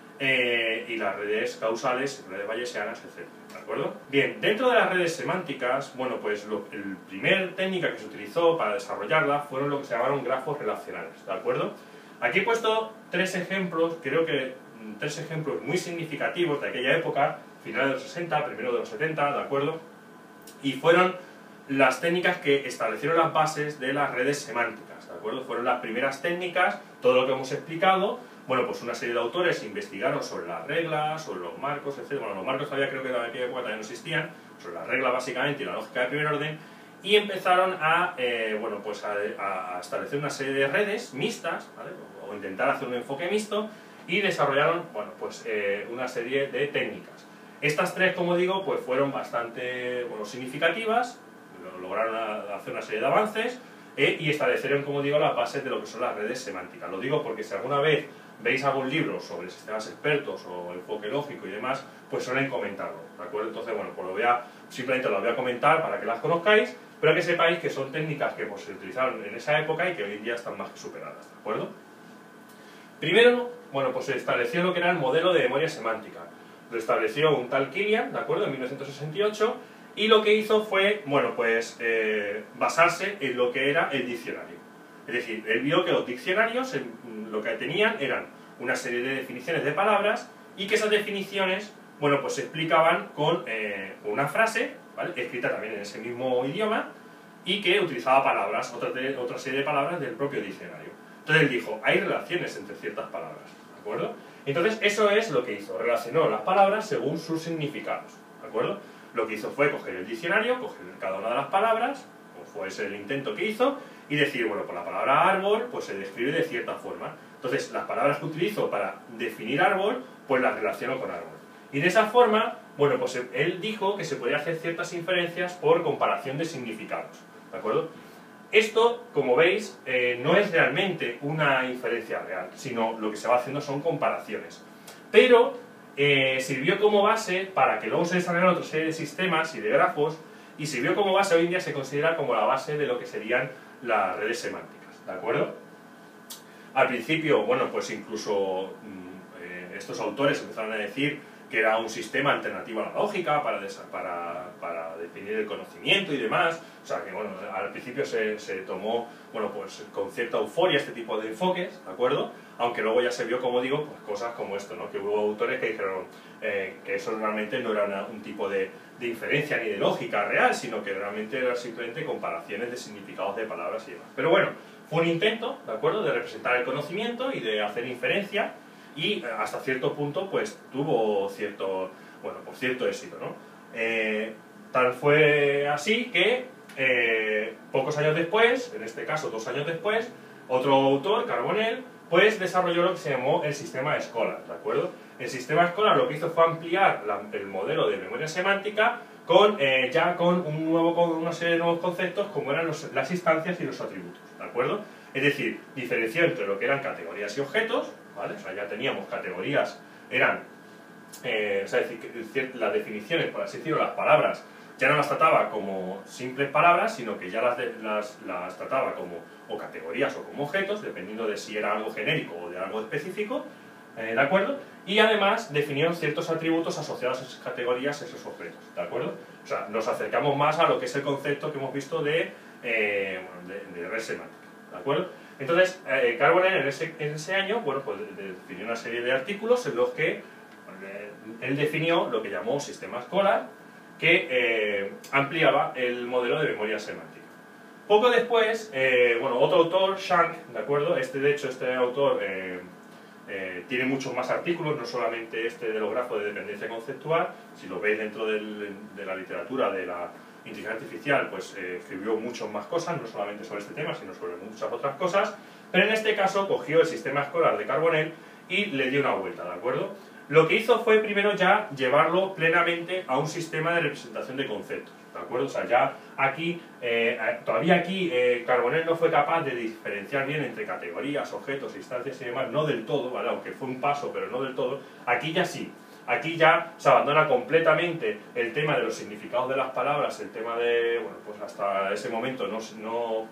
Eh, y las redes causales, redes bayesianas, etcétera, ¿de acuerdo? Bien, dentro de las redes semánticas, bueno, pues lo, el primer técnica que se utilizó para desarrollarla fueron lo que se llamaron grafos relacionales, ¿de acuerdo? Aquí he puesto tres ejemplos, creo que tres ejemplos muy significativos de aquella época, finales de los sesenta, primero de los setenta, ¿de acuerdo? Y fueron las técnicas que establecieron las bases de las redes semánticas, ¿de acuerdo? Fueron las primeras técnicas, todo lo que hemos explicado. Bueno, pues una serie de autores investigaron sobre las reglas, sobre los marcos, etcétera. Bueno, los marcos todavía creo que en aquella época también no existían, sobre las reglas básicamente y la lógica de primer orden, y empezaron a, eh, bueno, pues a, a establecer una serie de redes mixtas, ¿vale?, o intentar hacer un enfoque mixto, y desarrollaron, bueno, pues eh, una serie de técnicas. Estas tres, como digo, pues fueron bastante, bueno, significativas, lograron hacer una serie de avances, eh, y establecieron, como digo, las bases de lo que son las redes semánticas. Lo digo porque si alguna vez veis algún libro sobre sistemas expertos o enfoque lógico y demás, pues suelen comentarlo, ¿de acuerdo? Entonces, bueno, pues lo voy a, simplemente las voy a comentar para que las conozcáis, pero que sepáis que son técnicas que pues, se utilizaron en esa época y que hoy en día están más que superadas, ¿de acuerdo? Primero, bueno, pues se estableció lo que era el modelo de memoria semántica. Lo estableció un tal Killian, ¿de acuerdo?, en mil novecientos sesenta y ocho, y lo que hizo fue, bueno, pues eh, basarse en lo que era el diccionario. Es decir, él vio que los diccionarios lo que tenían eran una serie de definiciones de palabras y que esas definiciones, bueno, pues se explicaban con eh, una frase, ¿vale?, escrita también en ese mismo idioma y que utilizaba palabras, otra, de, otra serie de palabras del propio diccionario. Entonces él dijo, hay relaciones entre ciertas palabras, ¿de acuerdo? Entonces eso es lo que hizo, relacionó las palabras según sus significados, ¿de acuerdo? Lo que hizo fue coger el diccionario, coger cada una de las palabras, o fue ese el intento que hizo, y decir, bueno, por la palabra árbol, pues se describe de cierta forma. Entonces, las palabras que utilizo para definir árbol, pues las relaciono con árbol. Y de esa forma, bueno, pues él dijo que se podía hacer ciertas inferencias por comparación de significados, ¿de acuerdo? Esto, como veis, eh, no es realmente una inferencia real, sino lo que se va haciendo son comparaciones. Pero eh, sirvió como base para que luego se desarrollaran otra serie de sistemas y de grafos, y sirvió como base, hoy en día se considera como la base de lo que serían las redes semánticas, ¿de acuerdo? Al principio, bueno, pues incluso mmm, eh, estos autores empezaron a decir que era un sistema alternativo a la lógica para, para, para definir el conocimiento y demás. O sea que, bueno, al principio se, se tomó, bueno, pues con cierta euforia este tipo de enfoques, ¿de acuerdo? Aunque luego ya se vio, como digo, pues cosas como esto, ¿no? Que hubo autores que dijeron eh, que eso realmente no era una, un tipo de, de inferencia ni de lógica real, sino que realmente era simplemente comparaciones de significados de palabras y demás. Pero bueno, fue un intento, ¿de acuerdo?, de representar el conocimiento y de hacer inferencia, y hasta cierto punto pues tuvo cierto, bueno, pues cierto éxito, ¿no? Eh, tal fue así que eh, pocos años después, en este caso dos años después, otro autor, Carbonell, pues desarrolló lo que se llamó el sistema Scholar, ¿de acuerdo? El sistema Scholar lo que hizo fue ampliar la, el modelo de memoria semántica con, eh, ya con, un nuevo, con una serie de nuevos conceptos como eran los, las instancias y los atributos, ¿de acuerdo? Es decir, diferenció entre lo que eran categorías y objetos, ¿vale? O sea, ya teníamos categorías, eran, eh, o sea, decir, las definiciones, por así decirlo, las palabras, ya no las trataba como simples palabras, sino que ya las, de, las, las trataba como o categorías o como objetos, dependiendo de si era algo genérico o de algo específico, eh, ¿de acuerdo? Y además definieron ciertos atributos asociados a esas categorías, a esos objetos, ¿de acuerdo? O sea, nos acercamos más a lo que es el concepto que hemos visto de, eh, de, de red semántica, ¿de acuerdo? Entonces, eh, Carbonell en ese, en ese año, bueno, pues definió una serie de artículos en los que eh, él definió lo que llamó sistema Scholar, que eh, ampliaba el modelo de memoria semántica. Poco después, eh, bueno, otro autor, Shank, ¿de acuerdo? Este, de hecho, este autor eh, eh, tiene muchos más artículos, no solamente este de los grafos de dependencia conceptual. Si lo veis dentro del, de la literatura de la inteligencia artificial, pues eh, escribió muchas más cosas, no solamente sobre este tema, sino sobre muchas otras cosas, pero en este caso cogió el sistema Scholar de Carbonell y le dio una vuelta, ¿de acuerdo? Lo que hizo fue primero ya llevarlo plenamente a un sistema de representación de conceptos, ¿de acuerdo? O sea, ya aquí, eh, todavía aquí eh, Carbonell no fue capaz de diferenciar bien entre categorías, objetos, instancias y demás, no del todo, ¿vale? Aunque fue un paso, pero no del todo. Aquí ya sí. Aquí ya se abandona completamente el tema de los significados de las palabras, el tema de, bueno, pues hasta ese momento no, no,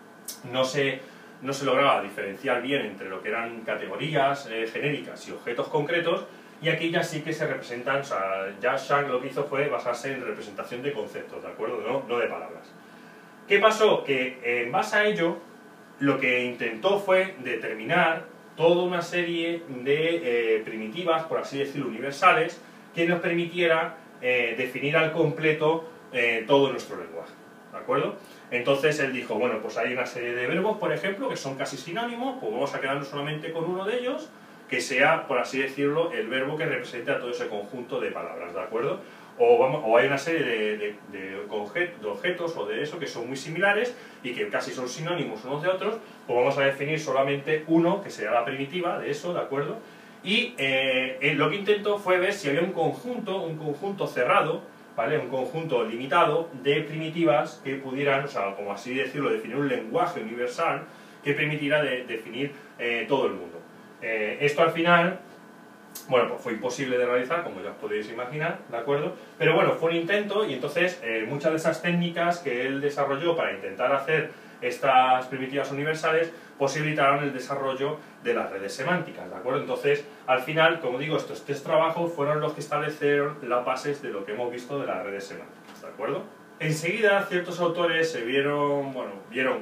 no, se, no se lograba diferenciar bien entre lo que eran categorías eh, genéricas y objetos concretos, y aquí ya sí que se representan, o sea, ya Shank lo que hizo fue basarse en representación de conceptos, ¿de acuerdo? No, no de palabras. ¿Qué pasó? Que en base a ello, lo que intentó fue determinar toda una serie de eh, primitivas, por así decirlo, universales, que nos permitiera eh, definir al completo eh, todo nuestro lenguaje, ¿de acuerdo? Entonces él dijo, bueno, pues hay una serie de verbos, por ejemplo, que son casi sinónimos, pues vamos a quedarnos solamente con uno de ellos, que sea, por así decirlo, el verbo que represente a todo ese conjunto de palabras, ¿de acuerdo? O, vamos, o hay una serie de, de, de, de objetos o de eso que son muy similares y que casi son sinónimos unos de otros, pues vamos a definir solamente uno, que será la primitiva de eso, ¿de acuerdo? Y eh, lo que intentó fue ver si había un conjunto, un conjunto cerrado, ¿vale? Un conjunto limitado de primitivas que pudieran, o sea, como así decirlo, definir un lenguaje universal que permitiera de, definir eh, todo el mundo. Eh, esto al final, bueno, pues fue imposible de realizar, como ya os podéis imaginar, ¿de acuerdo? Pero bueno, fue un intento y entonces eh, muchas de esas técnicas que él desarrolló para intentar hacer estas primitivas universales posibilitaron el desarrollo de las redes semánticas, ¿de acuerdo? Entonces, al final, como digo, estos tres trabajos fueron los que establecieron las bases de lo que hemos visto de las redes semánticas, ¿de acuerdo? Enseguida, ciertos autores se vieron, bueno, vieron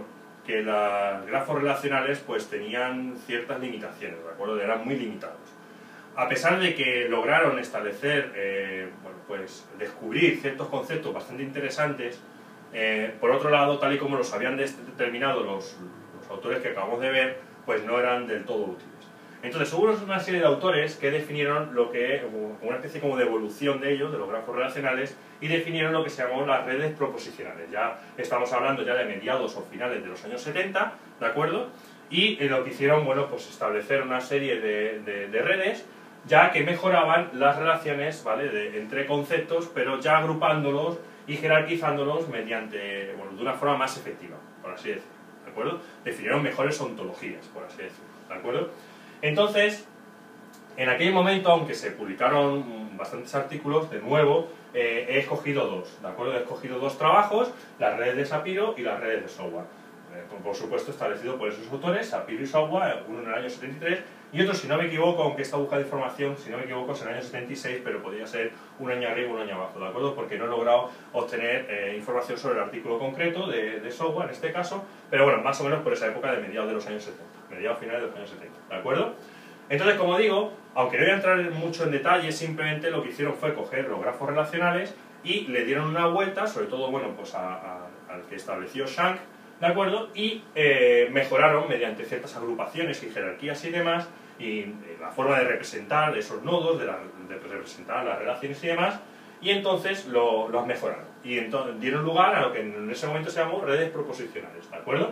que los grafos relacionales pues tenían ciertas limitaciones, ¿de acuerdo? Eran muy limitados. A pesar de que lograron establecer, eh, bueno, pues descubrir ciertos conceptos bastante interesantes, eh, por otro lado, tal y como los habían determinado los, los autores que acabamos de ver, pues no eran del todo útiles. Entonces hubo una serie de autores que definieron lo que, una especie como de evolución de ellos, de los grafos relacionales, y definieron lo que se llamó las redes proposicionales. Ya estamos hablando ya de mediados o finales de los años setenta, ¿de acuerdo? Y eh, lo que hicieron, bueno, pues establecer una serie de, de, de redes, ya que mejoraban las relaciones, ¿vale?, de, entre conceptos, pero ya agrupándolos y jerarquizándolos mediante, bueno, de una forma más efectiva, por así decirlo, ¿de acuerdo? Definieron mejores ontologías, por así decirlo, ¿de acuerdo? Entonces, en aquel momento, aunque se publicaron bastantes artículos, de nuevo, eh, he escogido dos, ¿de acuerdo? He escogido dos trabajos, las redes de Shapiro y las redes de Showa. Eh, por supuesto, establecido por esos autores, Shapiro y Showa, uno en el año setenta y tres, y otro, si no me equivoco, aunque esta búsqueda de información, si no me equivoco, es en el año setenta y seis, pero podría ser un año arriba o un año abajo, ¿de acuerdo? Porque no he logrado obtener eh, información sobre el artículo concreto de, de Showa, en este caso, pero bueno, más o menos por esa época de mediados de los años setenta, mediados finales de los años setenta, ¿de acuerdo? Entonces, como digo, aunque no voy a entrar mucho en detalle, simplemente lo que hicieron fue coger los grafos relacionales y le dieron una vuelta, sobre todo, bueno, pues a, a, al que estableció Shank, ¿de acuerdo? Y eh, mejoraron mediante ciertas agrupaciones y jerarquías y demás, y eh, la forma de representar esos nodos, de, la, de representar las relaciones y demás, y entonces lo, los mejoraron. Y entonces dieron lugar a lo que en ese momento se llamó redes proposicionales, ¿de acuerdo?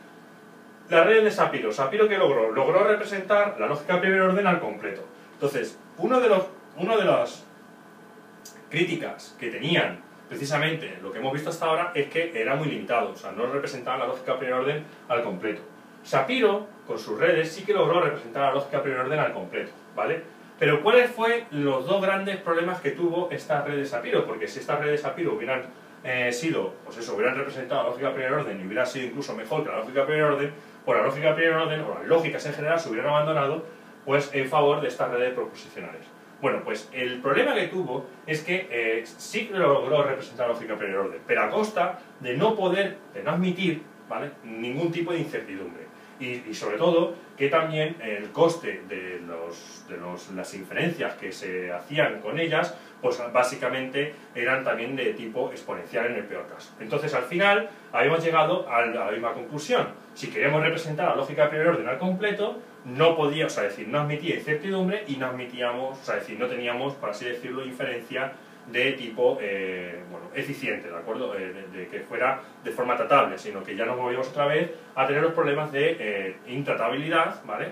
La red de Shapiro. ¿Shapiro qué logró? Logró representar la lógica de primer orden al completo. Entonces, uno de los, uno de las críticas que tenían precisamente lo que hemos visto hasta ahora es que era muy limitado, o sea, no representaba la lógica de primer orden al completo. Shapiro, con sus redes, sí que logró representar la lógica de primer orden al completo, ¿vale? Pero ¿cuáles fueron los dos grandes problemas que tuvo esta red de Shapiro? Porque si estas redes de Shapiro hubieran eh, sido, pues eso, hubieran representado la lógica de primer orden y hubiera sido incluso mejor que la lógica de primer orden, por la lógica de primer orden, o las lógicas en general, se hubieran abandonado, pues en favor de estas redes proposicionales. Bueno, pues el problema que tuvo es que eh, sí que logró representar la lógica de primer orden, pero a costa de no poder, de no admitir, ¿vale?, ningún tipo de incertidumbre. Y, y sobre todo, que también el coste de, los, de los, las inferencias que se hacían con ellas, pues básicamente eran también de tipo exponencial en el peor caso. Entonces, al final, habíamos llegado a la misma conclusión. Si queríamos representar la lógica de primer orden al completo, no podía, o sea, decir, no admitía incertidumbre y no admitíamos, o sea, decir, no teníamos, por así decirlo, inferencia de tipo, eh, bueno, eficiente, ¿de acuerdo? Eh, de, de que fuera de forma tratable, sino que ya nos volvimos otra vez a tener los problemas de eh, intratabilidad, ¿vale?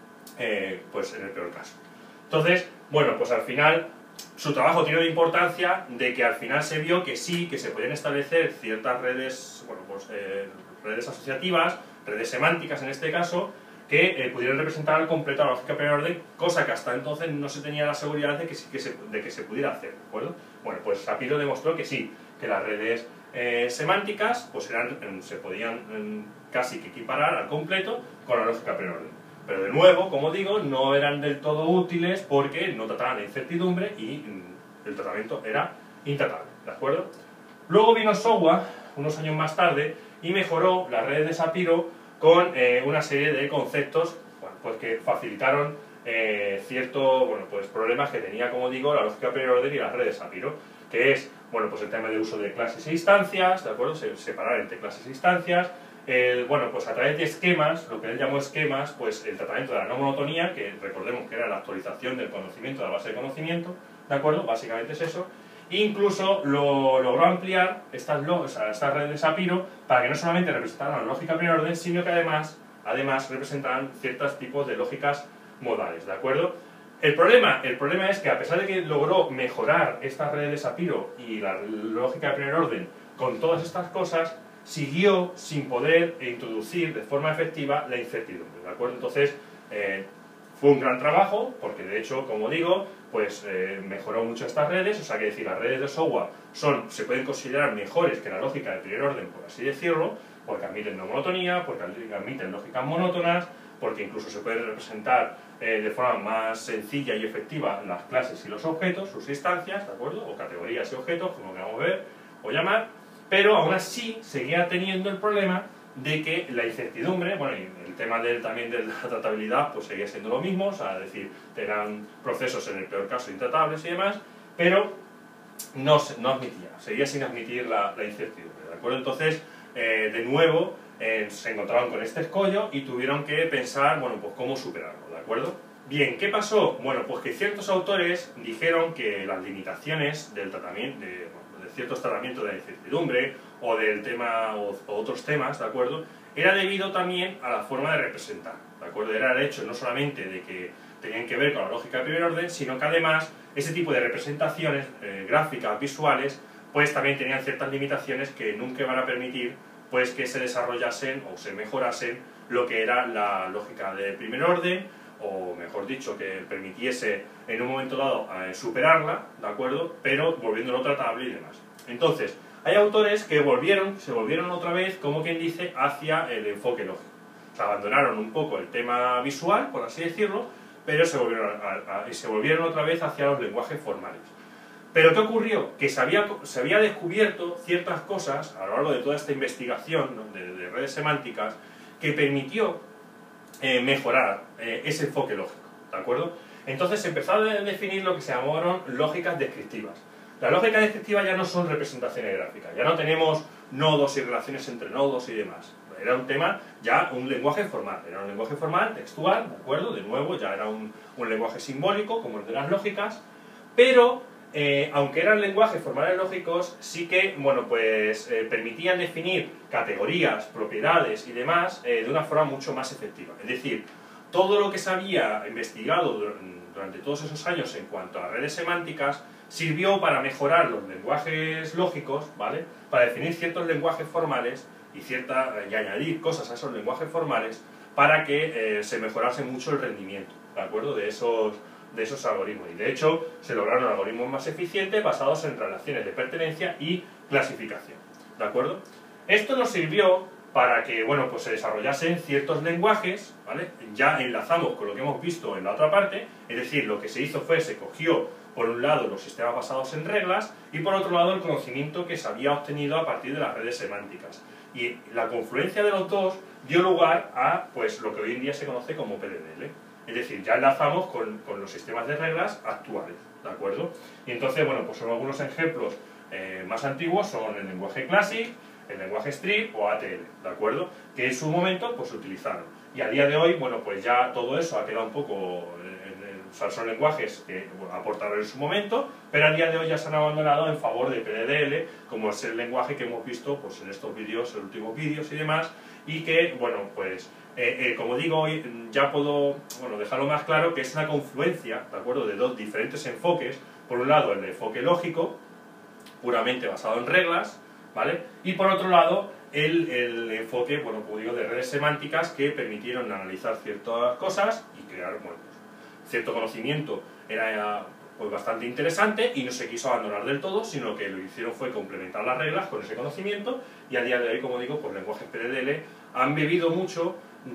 Eh, pues en el peor caso. Entonces, bueno, pues al final su trabajo tiene la importancia de que al final se vio que sí, que se podían establecer ciertas redes, bueno, pues eh, redes asociativas, redes semánticas en este caso, que eh, pudieran representar al completo la lógica de primer orden, cosa que hasta entonces no se tenía la seguridad de que, que, se, de que se pudiera hacer, ¿de acuerdo? Bueno, pues Shapiro demostró que sí, que las redes eh, semánticas pues eran, se podían eh, casi que equiparar al completo con la lógica de primer orden. Pero de nuevo, como digo, no eran del todo útiles porque no trataban de incertidumbre y mm, el tratamiento era intratable, ¿de acuerdo? Luego vino Showa, unos años más tarde, y mejoró las redes de Shapiro con eh, una serie de conceptos, bueno, pues que facilitaron eh, ciertos, bueno, pues problemas que tenía, como digo, la lógica de primer orden y las redes Shapiro, que es, bueno, pues el tema de uso de clases e instancias, ¿de acuerdo? Se, separar entre clases e instancias, el, bueno, pues a través de esquemas, lo que él llamó esquemas, pues el tratamiento de la no monotonía, que recordemos que era la actualización del conocimiento, de la base de conocimiento, ¿de acuerdo? Básicamente es eso. Incluso lo logró ampliar estas, o sea, estas redes de Shapiro para que no solamente representaran la lógica de primer orden, sino que además, además representaran ciertos tipos de lógicas modales, ¿de acuerdo? El problema, el problema es que a pesar de que logró mejorar estas redes de Shapiro y la lógica de primer orden con todas estas cosas, siguió sin poder introducir de forma efectiva la incertidumbre, ¿de acuerdo? Entonces, eh, fue un gran trabajo, porque de hecho, como digo, pues eh, mejoró mucho estas redes, o sea que decir, las redes de Showa son, se pueden considerar mejores que la lógica de primer orden, por así decirlo, porque admiten no monotonía, porque admiten lógicas monótonas, porque incluso se puede representar eh, de forma más sencilla y efectiva las clases y los objetos, sus instancias, ¿de acuerdo? O categorías y objetos, como queramos ver o llamar, pero aún así seguía teniendo el problema de que la incertidumbre, bueno, y el tema del, también de la tratabilidad, pues seguía siendo lo mismo, o sea, es decir, eran procesos en el peor caso intratables y demás, pero no, no admitía, seguía sin admitir la, la incertidumbre, ¿de acuerdo? Entonces, eh, de nuevo, eh, se encontraron con este escollo y tuvieron que pensar, bueno, pues cómo superarlo, ¿de acuerdo? Bien, ¿qué pasó? Bueno, pues que ciertos autores dijeron que las limitaciones del tratamiento, de, bueno, de ciertos tratamientos de la incertidumbre o del tema, o, o otros temas, ¿de acuerdo? Era debido también a la forma de representar, ¿de acuerdo? Era el hecho no solamente de que tenían que ver con la lógica de primer orden, sino que además ese tipo de representaciones eh, gráficas, visuales, pues también tenían ciertas limitaciones que nunca van a permitir pues que se desarrollasen o se mejorasen lo que era la lógica de primer orden, o mejor dicho, que permitiese en un momento dado eh, superarla, ¿de acuerdo? Pero volviéndolo tratable y demás. Entonces, hay autores que volvieron, se volvieron otra vez, como quien dice, hacia el enfoque lógico. O sea, abandonaron un poco el tema visual, por así decirlo, pero se volvieron, a, a, se volvieron otra vez hacia los lenguajes formales. Pero ¿qué ocurrió? Que se había, se había descubierto ciertas cosas a lo largo de toda esta investigación, ¿no?, de, de redes semánticas, que permitió eh, mejorar eh, ese enfoque lógico, ¿de acuerdo? Entonces se empezó a definir lo que se llamaron lógicas descriptivas. Las lógicas descriptivas ya no son representaciones gráficas, ya no tenemos nodos y relaciones entre nodos y demás. Era un tema, ya un lenguaje formal, era un lenguaje formal, textual, ¿de acuerdo? De nuevo, ya era un, un lenguaje simbólico, como el de las lógicas, pero eh, aunque eran lenguajes formales lógicos, sí que, bueno, pues eh, permitían definir categorías, propiedades y demás eh, de una forma mucho más efectiva. Es decir, todo lo que se había investigado durante todos esos años en cuanto a redes semánticas sirvió para mejorar los lenguajes lógicos, ¿vale? Para definir ciertos lenguajes formales y, cierta, y añadir cosas a esos lenguajes formales para que eh, se mejorase mucho el rendimiento, ¿de acuerdo? De esos, de esos algoritmos. Y de hecho se lograron algoritmos más eficientes basados en relaciones de pertenencia y clasificación, ¿de acuerdo? Esto nos sirvió para que, bueno, pues se desarrollasen ciertos lenguajes, ¿vale? Ya enlazamos con lo que hemos visto en la otra parte, es decir, lo que se hizo fue, se cogió por un lado los sistemas basados en reglas y por otro lado el conocimiento que se había obtenido a partir de las redes semánticas. Y la confluencia de los dos dio lugar a, pues, lo que hoy en día se conoce como P D D L. Es decir, ya enlazamos con, con los sistemas de reglas actuales, ¿de acuerdo? Y entonces, bueno, pues son algunos ejemplos eh, más antiguos, son el lenguaje Classic, el lenguaje Strip o A T L, ¿de acuerdo? Que en su momento pues se utilizaron. Y a día de hoy, bueno, pues ya todo eso ha quedado un poco... O sea, son lenguajes que bueno, aportaron en su momento, pero a día de hoy ya se han abandonado en favor de P D D L, como es el lenguaje que hemos visto pues, en estos vídeos, en los últimos vídeos y demás, y que, bueno, pues, eh, eh, como digo, hoy ya puedo bueno, dejarlo más claro que es una confluencia, ¿de acuerdo?, de dos diferentes enfoques. Por un lado, el enfoque lógico, puramente basado en reglas, ¿vale? Y por otro lado, el, el enfoque, bueno, como digo, de redes semánticas que permitieron analizar ciertas cosas y crear, bueno, cierto conocimiento era pues, bastante interesante y no se quiso abandonar del todo, sino que lo que hicieron fue complementar las reglas con ese conocimiento y a día de hoy, como digo, pues lenguajes P D D L han bebido mucho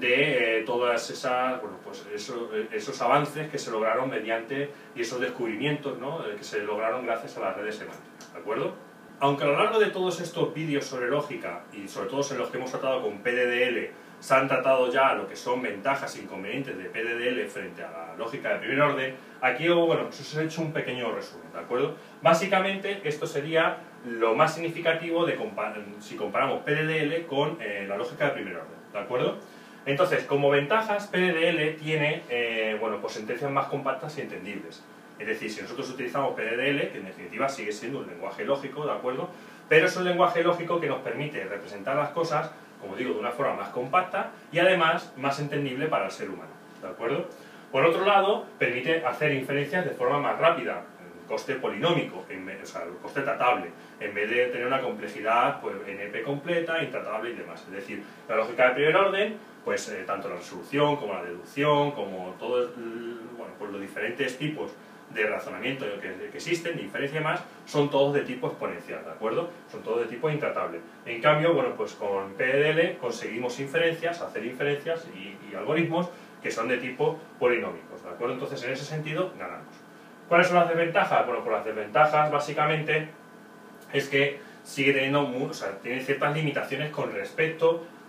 de eh, todas esas, bueno, pues eso, esos avances que se lograron mediante y esos descubrimientos, ¿no?, que se lograron gracias a las redes semánticas, ¿de acuerdo? Aunque a lo largo de todos estos vídeos sobre lógica y sobre todo en los que hemos tratado con P D D L se han tratado ya lo que son ventajas e inconvenientes de P D D L frente a la lógica de primer orden, aquí bueno, pues os he hecho un pequeño resumen, ¿de acuerdo? Básicamente esto sería lo más significativo de compar si comparamos P D D L con eh, la lógica de primer orden, ¿de acuerdo? Entonces, como ventajas, P D D L tiene eh, bueno, pues sentencias más compactas y entendibles. Es decir, si nosotros utilizamos P D D L, que en definitiva sigue siendo un lenguaje lógico, ¿de acuerdo? Pero es un lenguaje lógico que nos permite representar las cosas, como digo, de una forma más compacta y además más entendible para el ser humano, ¿de acuerdo? Por otro lado, permite hacer inferencias de forma más rápida, coste polinómico, en vez, o sea, coste tratable, en vez de tener una complejidad pues, N P completa, intratable y demás. Es decir, la lógica de primer orden, pues eh, tanto la resolución como la deducción, como todos bueno, pues, los diferentes tipos de razonamiento que, que existen, de inferencia y más, son todos de tipo exponencial, ¿de acuerdo? Son todos de tipo intratable. En cambio, bueno, pues con P D D L conseguimos inferencias, hacer inferencias y, y algoritmos que son de tipo polinómicos, ¿de acuerdo? Entonces, en ese sentido, ganamos. ¿Cuáles son las desventajas? Bueno, pues las desventajas, básicamente, es que sigue teniendo, o sea, tiene ciertas limitaciones con respecto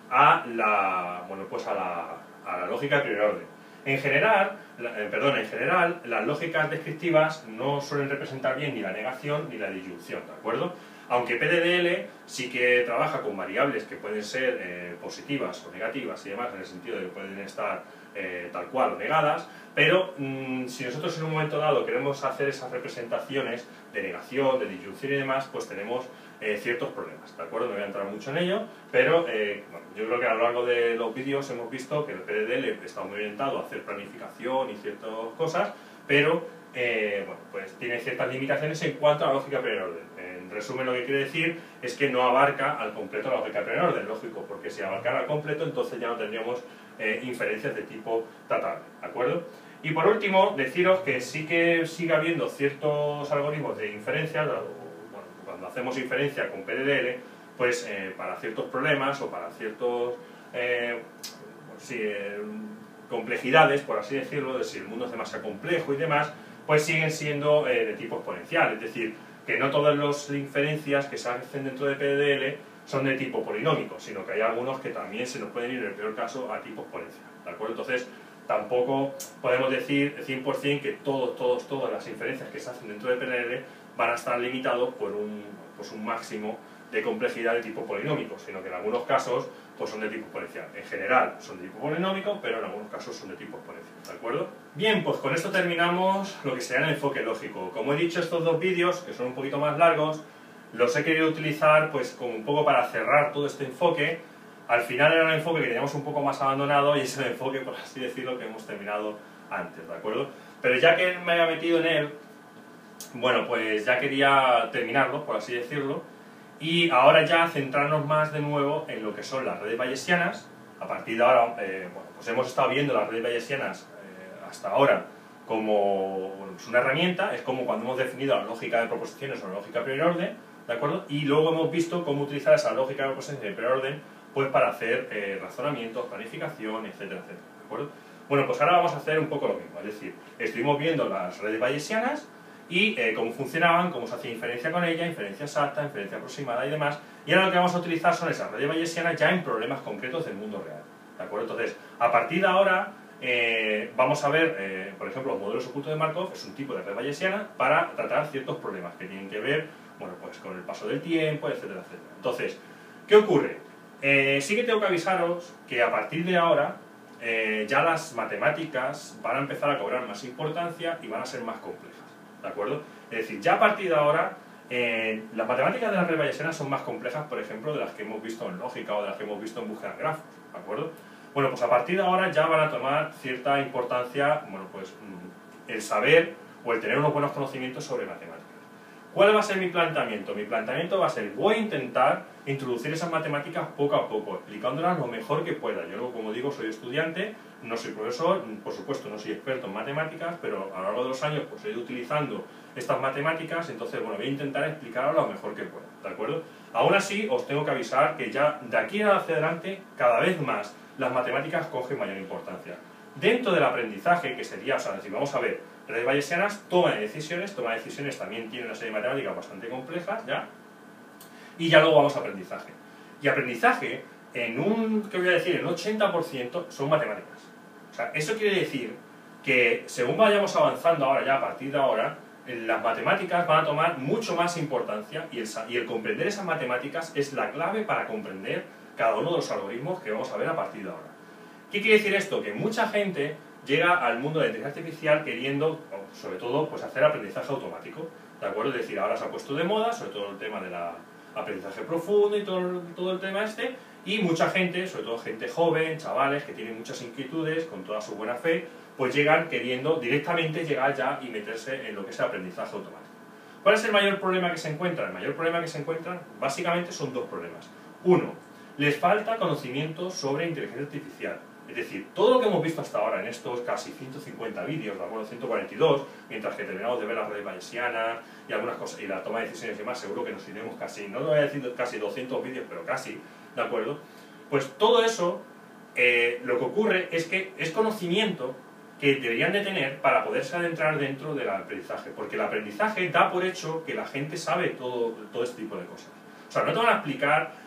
a la, bueno, pues a la, a la lógica de primer orden. En general, la, eh, perdón, en general, las lógicas descriptivas no suelen representar bien ni la negación ni la disyunción, ¿de acuerdo? Aunque P D D L sí que trabaja con variables que pueden ser eh, positivas o negativas y demás, en el sentido de que pueden estar eh, tal cual o negadas, pero mmm, si nosotros en un momento dado queremos hacer esas representaciones de negación, de disyunción y demás, pues tenemos eh, ciertos problemas, ¿de acuerdo? No voy a entrar mucho en ello, pero eh, bueno, yo creo que a lo largo de los vídeos hemos visto que el P D D L está muy orientado a hacer planificación y ciertas cosas, pero Eh, bueno, pues tiene ciertas limitaciones en cuanto a la lógica de primer orden. En resumen, lo que quiere decir es que no abarca al completo la lógica de primer orden, lógico, porque si abarcara al completo, entonces ya no tendríamos eh, inferencias de tipo tratable, ¿de acuerdo? Y por último, deciros que sí que sigue habiendo ciertos algoritmos de inferencia, bueno, cuando hacemos inferencia con P D D L, pues eh, para ciertos problemas o para ciertos eh, sí, eh, complejidades, por así decirlo, de si el mundo es demasiado complejo y demás, pues siguen siendo eh, de tipo exponencial, es decir, que no todas las inferencias que se hacen dentro de P D D L son de tipo polinómico, sino que hay algunos que también se nos pueden ir, en el peor caso, a tipo exponencial, ¿de acuerdo? Entonces, tampoco podemos decir cien por cien que todos, todos, todas las inferencias que se hacen dentro de P D D L van a estar limitados por un, pues un máximo de complejidad de tipo polinómico, sino que en algunos casos pues son de tipo exponencial. En general son de tipo polinómico, pero en algunos casos son de tipo exponencial, ¿de acuerdo? Bien, pues con esto terminamos lo que sería el enfoque lógico. Como he dicho, estos dos vídeos, que son un poquito más largos, los he querido utilizar pues como un poco para cerrar todo este enfoque. Al final era un enfoque que teníamos un poco más abandonado y es el enfoque, por así decirlo, que hemos terminado antes, ¿de acuerdo? Pero ya que me había metido en él, bueno, pues ya quería terminarlo, por así decirlo, y ahora ya centrarnos más de nuevo en lo que son las redes bayesianas. A partir de ahora, eh, bueno, pues hemos estado viendo las redes bayesianas eh, hasta ahora como bueno, pues una herramienta, es como cuando hemos definido la lógica de proposiciones o la lógica de primer orden, ¿de acuerdo? Y luego hemos visto cómo utilizar esa lógica de proposiciones de primer orden pues para hacer eh, razonamientos, planificación, etcétera, etcétera, ¿de acuerdo? Bueno, pues ahora vamos a hacer un poco lo mismo, es decir, estuvimos viendo las redes bayesianas y eh, cómo funcionaban, cómo se hacía inferencia con ella, inferencia exacta, inferencia aproximada y demás, y ahora lo que vamos a utilizar son esas redes bayesianas ya en problemas concretos del mundo real, ¿de acuerdo? Entonces, a partir de ahora eh, vamos a ver, eh, por ejemplo, los modelos ocultos de Markov es un tipo de red bayesiana para tratar ciertos problemas que tienen que ver, bueno, pues con el paso del tiempo, etcétera, etcétera. Entonces, ¿qué ocurre? Eh, sí que tengo que avisaros que a partir de ahora eh, ya las matemáticas van a empezar a cobrar más importancia y van a ser más complejas, ¿de acuerdo? Es decir, ya a partir de ahora eh, las matemáticas de las redes bayesianas son más complejas, por ejemplo, de las que hemos visto en lógica o de las que hemos visto en búsqueda de grafos, ¿de acuerdo? Bueno, pues a partir de ahora ya van a tomar cierta importancia, bueno, pues el saber o el tener unos buenos conocimientos sobre matemáticas. ¿Cuál va a ser mi planteamiento? Mi planteamiento va a ser, voy a intentar introducir esas matemáticas poco a poco, explicándolas lo mejor que pueda. Yo, como digo, soy estudiante, no soy profesor, por supuesto no soy experto en matemáticas, pero a lo largo de los años pues he ido utilizando estas matemáticas, entonces bueno, voy a intentar explicarlas lo mejor que pueda, ¿de acuerdo? Aún así, os tengo que avisar que ya de aquí hacia adelante, cada vez más, las matemáticas cogen mayor importancia. Dentro del aprendizaje, que sería, o sea, si vamos a ver, redes bayesianas, toma de decisiones, toma de decisiones también tiene una serie de matemáticas bastante complejas, ¿ya? Y ya luego vamos a aprendizaje. Y aprendizaje, en un, ¿qué voy a decir? En un ochenta por ciento son matemáticas. O sea, eso quiere decir que según vayamos avanzando ahora, ya a partir de ahora, las matemáticas van a tomar mucho más importancia y el, y el comprender esas matemáticas es la clave para comprender cada uno de los algoritmos que vamos a ver a partir de ahora. ¿Qué quiere decir esto? Que mucha gente llega al mundo de la inteligencia artificial queriendo, sobre todo, pues hacer aprendizaje automático, ¿de acuerdo? Es decir, ahora se ha puesto de moda, sobre todo el tema del aprendizaje profundo y todo, todo el tema este, y mucha gente, sobre todo gente joven, chavales, que tienen muchas inquietudes, con toda su buena fe, pues llegan queriendo directamente llegar ya y meterse en lo que es el aprendizaje automático. ¿Cuál es el mayor problema que se encuentra? El mayor problema que se encuentran, básicamente, son dos problemas. Uno, les falta conocimiento sobre inteligencia artificial. Es decir, todo lo que hemos visto hasta ahora en estos casi ciento cincuenta vídeos, de acuerdo, ciento cuarenta y dos, mientras que terminamos de ver las redes bayesianas y algunas cosas, y la toma de decisiones y demás, seguro que nos iremos casi, no voy a decir casi doscientos vídeos, pero casi, ¿de acuerdo? Pues todo eso, eh, lo que ocurre es que es conocimiento que deberían de tener para poderse adentrar dentro del aprendizaje, porque el aprendizaje da por hecho que la gente sabe todo, todo este tipo de cosas. O sea, no te van a explicar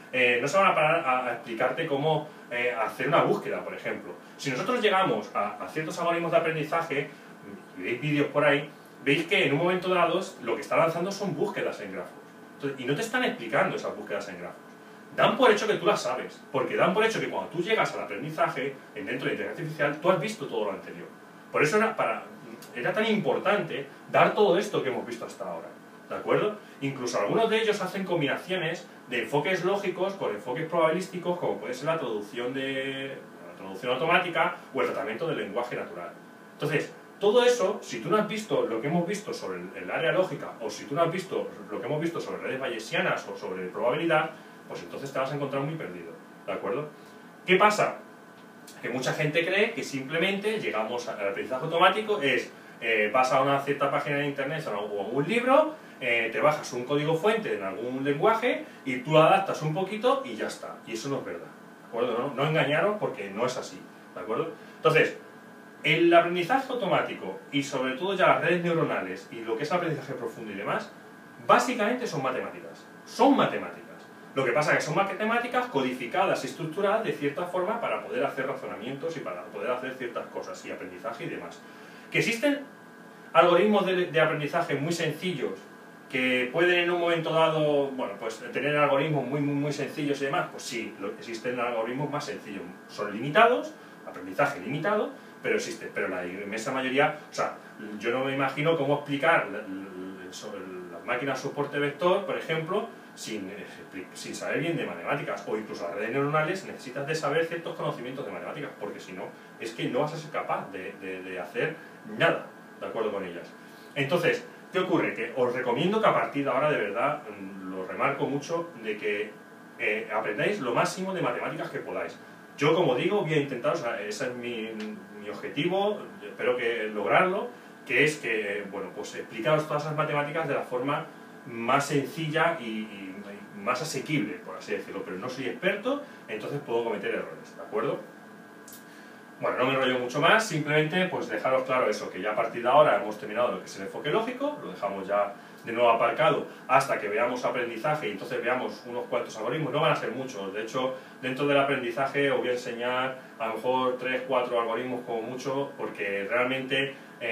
eh, no se van a parar a, a explicarte cómo eh, hacer una búsqueda, por ejemplo. Si nosotros llegamos a, a ciertos algoritmos de aprendizaje, y veis vídeos por ahí, veis que en un momento dado lo que está lanzando son búsquedas en grafos. Entonces, y no te están explicando esas búsquedas en grafos. Dan por hecho que tú las sabes, porque dan por hecho que cuando tú llegas al aprendizaje, dentro de la inteligencia artificial, tú has visto todo lo anterior. Por eso era, para, era tan importante dar todo esto que hemos visto hasta ahora, ¿de acuerdo? Incluso algunos de ellos hacen combinaciones de enfoques lógicos con enfoques probabilísticos, como puede ser la traducción, de, la traducción automática o el tratamiento del lenguaje natural. Entonces, todo eso, si tú no has visto lo que hemos visto sobre el, el área lógica, o si tú no has visto lo que hemos visto sobre redes bayesianas o sobre probabilidad, pues entonces te vas a encontrar muy perdido, ¿de acuerdo? ¿Qué pasa? Que mucha gente cree que simplemente llegamos al aprendizaje automático, es eh, vas a una cierta página de internet o a un libro, eh, te bajas un código fuente en algún lenguaje y tú lo adaptas un poquito y ya está. Y eso no es verdad, ¿de acuerdo? No, no engañaros porque no es así, ¿de acuerdo? Entonces, el aprendizaje automático y sobre todo ya las redes neuronales y lo que es el aprendizaje profundo y demás, básicamente son matemáticas. Son matemáticas. Lo que pasa es que son matemáticas codificadas y estructuradas de cierta forma para poder hacer razonamientos y para poder hacer ciertas cosas y aprendizaje y demás. ¿Que existen algoritmos de, de aprendizaje muy sencillos que pueden en un momento dado, bueno, pues tener algoritmos muy, muy, muy sencillos y demás? Pues sí, existen algoritmos más sencillos. Son limitados, aprendizaje limitado, pero existe. Pero la inmensa mayoría, o sea, yo no me imagino cómo explicar sobre las máquinas soporte vector, por ejemplo, sin, sin saber bien de matemáticas, o incluso las redes neuronales necesitas de saber ciertos conocimientos de matemáticas, porque si no, es que no vas a ser capaz de, de, de hacer nada, de acuerdo con ellas. Entonces, ¿qué ocurre? Que os recomiendo que a partir de ahora, de verdad, lo remarco mucho, de que eh, aprendáis lo máximo de matemáticas que podáis. Yo, como digo, voy a intentar, o sea, ese es mi, mi objetivo, espero que lograrlo, que es que, bueno, pues explicaros todas esas matemáticas de la forma más sencilla y, y, y más asequible, por así decirlo, pero no soy experto, entonces puedo cometer errores, ¿de acuerdo? Bueno, no me enrollo mucho más, simplemente pues dejaros claro eso, que ya a partir de ahora hemos terminado lo que es el enfoque lógico, lo dejamos ya de nuevo aparcado hasta que veamos aprendizaje y entonces veamos unos cuantos algoritmos, no van a ser muchos, de hecho dentro del aprendizaje os voy a enseñar a lo mejor tres, cuatro algoritmos como mucho, porque realmente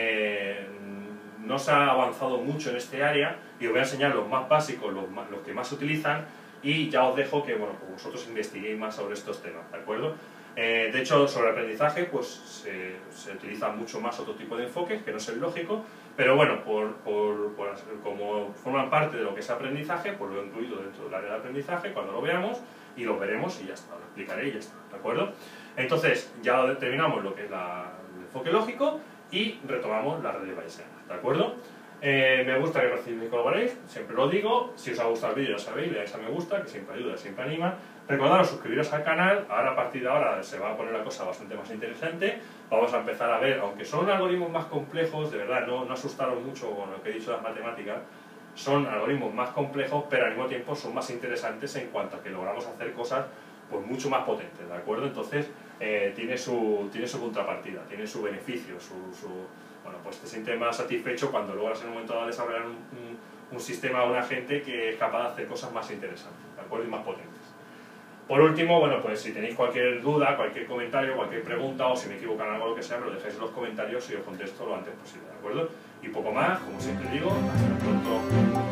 eh, no se ha avanzado mucho en este área y os voy a enseñar los más básicos, los, más, los que más se utilizan y ya os dejo que bueno, pues vosotros investiguéis más sobre estos temas, ¿de acuerdo? Eh, de hecho, sobre el aprendizaje pues se, se utiliza mucho más otro tipo de enfoques que no es el lógico, pero bueno, por, por, por, como forman parte de lo que es aprendizaje, pues lo he incluido dentro del área de aprendizaje cuando lo veamos y lo veremos y ya está, lo explicaré y ya está, ¿de acuerdo? Entonces, ya terminamos lo que es la, el enfoque lógico y retomamos las redes bayesianas, ¿de acuerdo? Eh, me gusta que recibáis y colaboréis, siempre lo digo. Si os ha gustado el vídeo ya sabéis, le dais a me gusta, que siempre ayuda, siempre anima. Recordaros suscribiros al canal, ahora a partir de ahora se va a poner la cosa bastante más interesante. Vamos a empezar a ver, aunque son algoritmos más complejos, de verdad, no, no asustaros mucho con lo que he dicho de las matemáticas, son algoritmos más complejos, pero al mismo tiempo son más interesantes en cuanto a que logramos hacer cosas pues mucho más potentes, ¿de acuerdo? Entonces eh, tiene, su, tiene su contrapartida, tiene su beneficio, su, su, bueno, pues te sientes más satisfecho cuando logras en un momento dado desarrollar un, un, un sistema o un agente que es capaz de hacer cosas más interesantes, ¿de acuerdo? Y más potentes. Por último, bueno, pues si tenéis cualquier duda, cualquier comentario, cualquier pregunta o si me equivoco en algo o lo que sea, me lo dejáis en los comentarios y os contesto lo antes posible, ¿de acuerdo? Y poco más, como siempre digo, hasta pronto.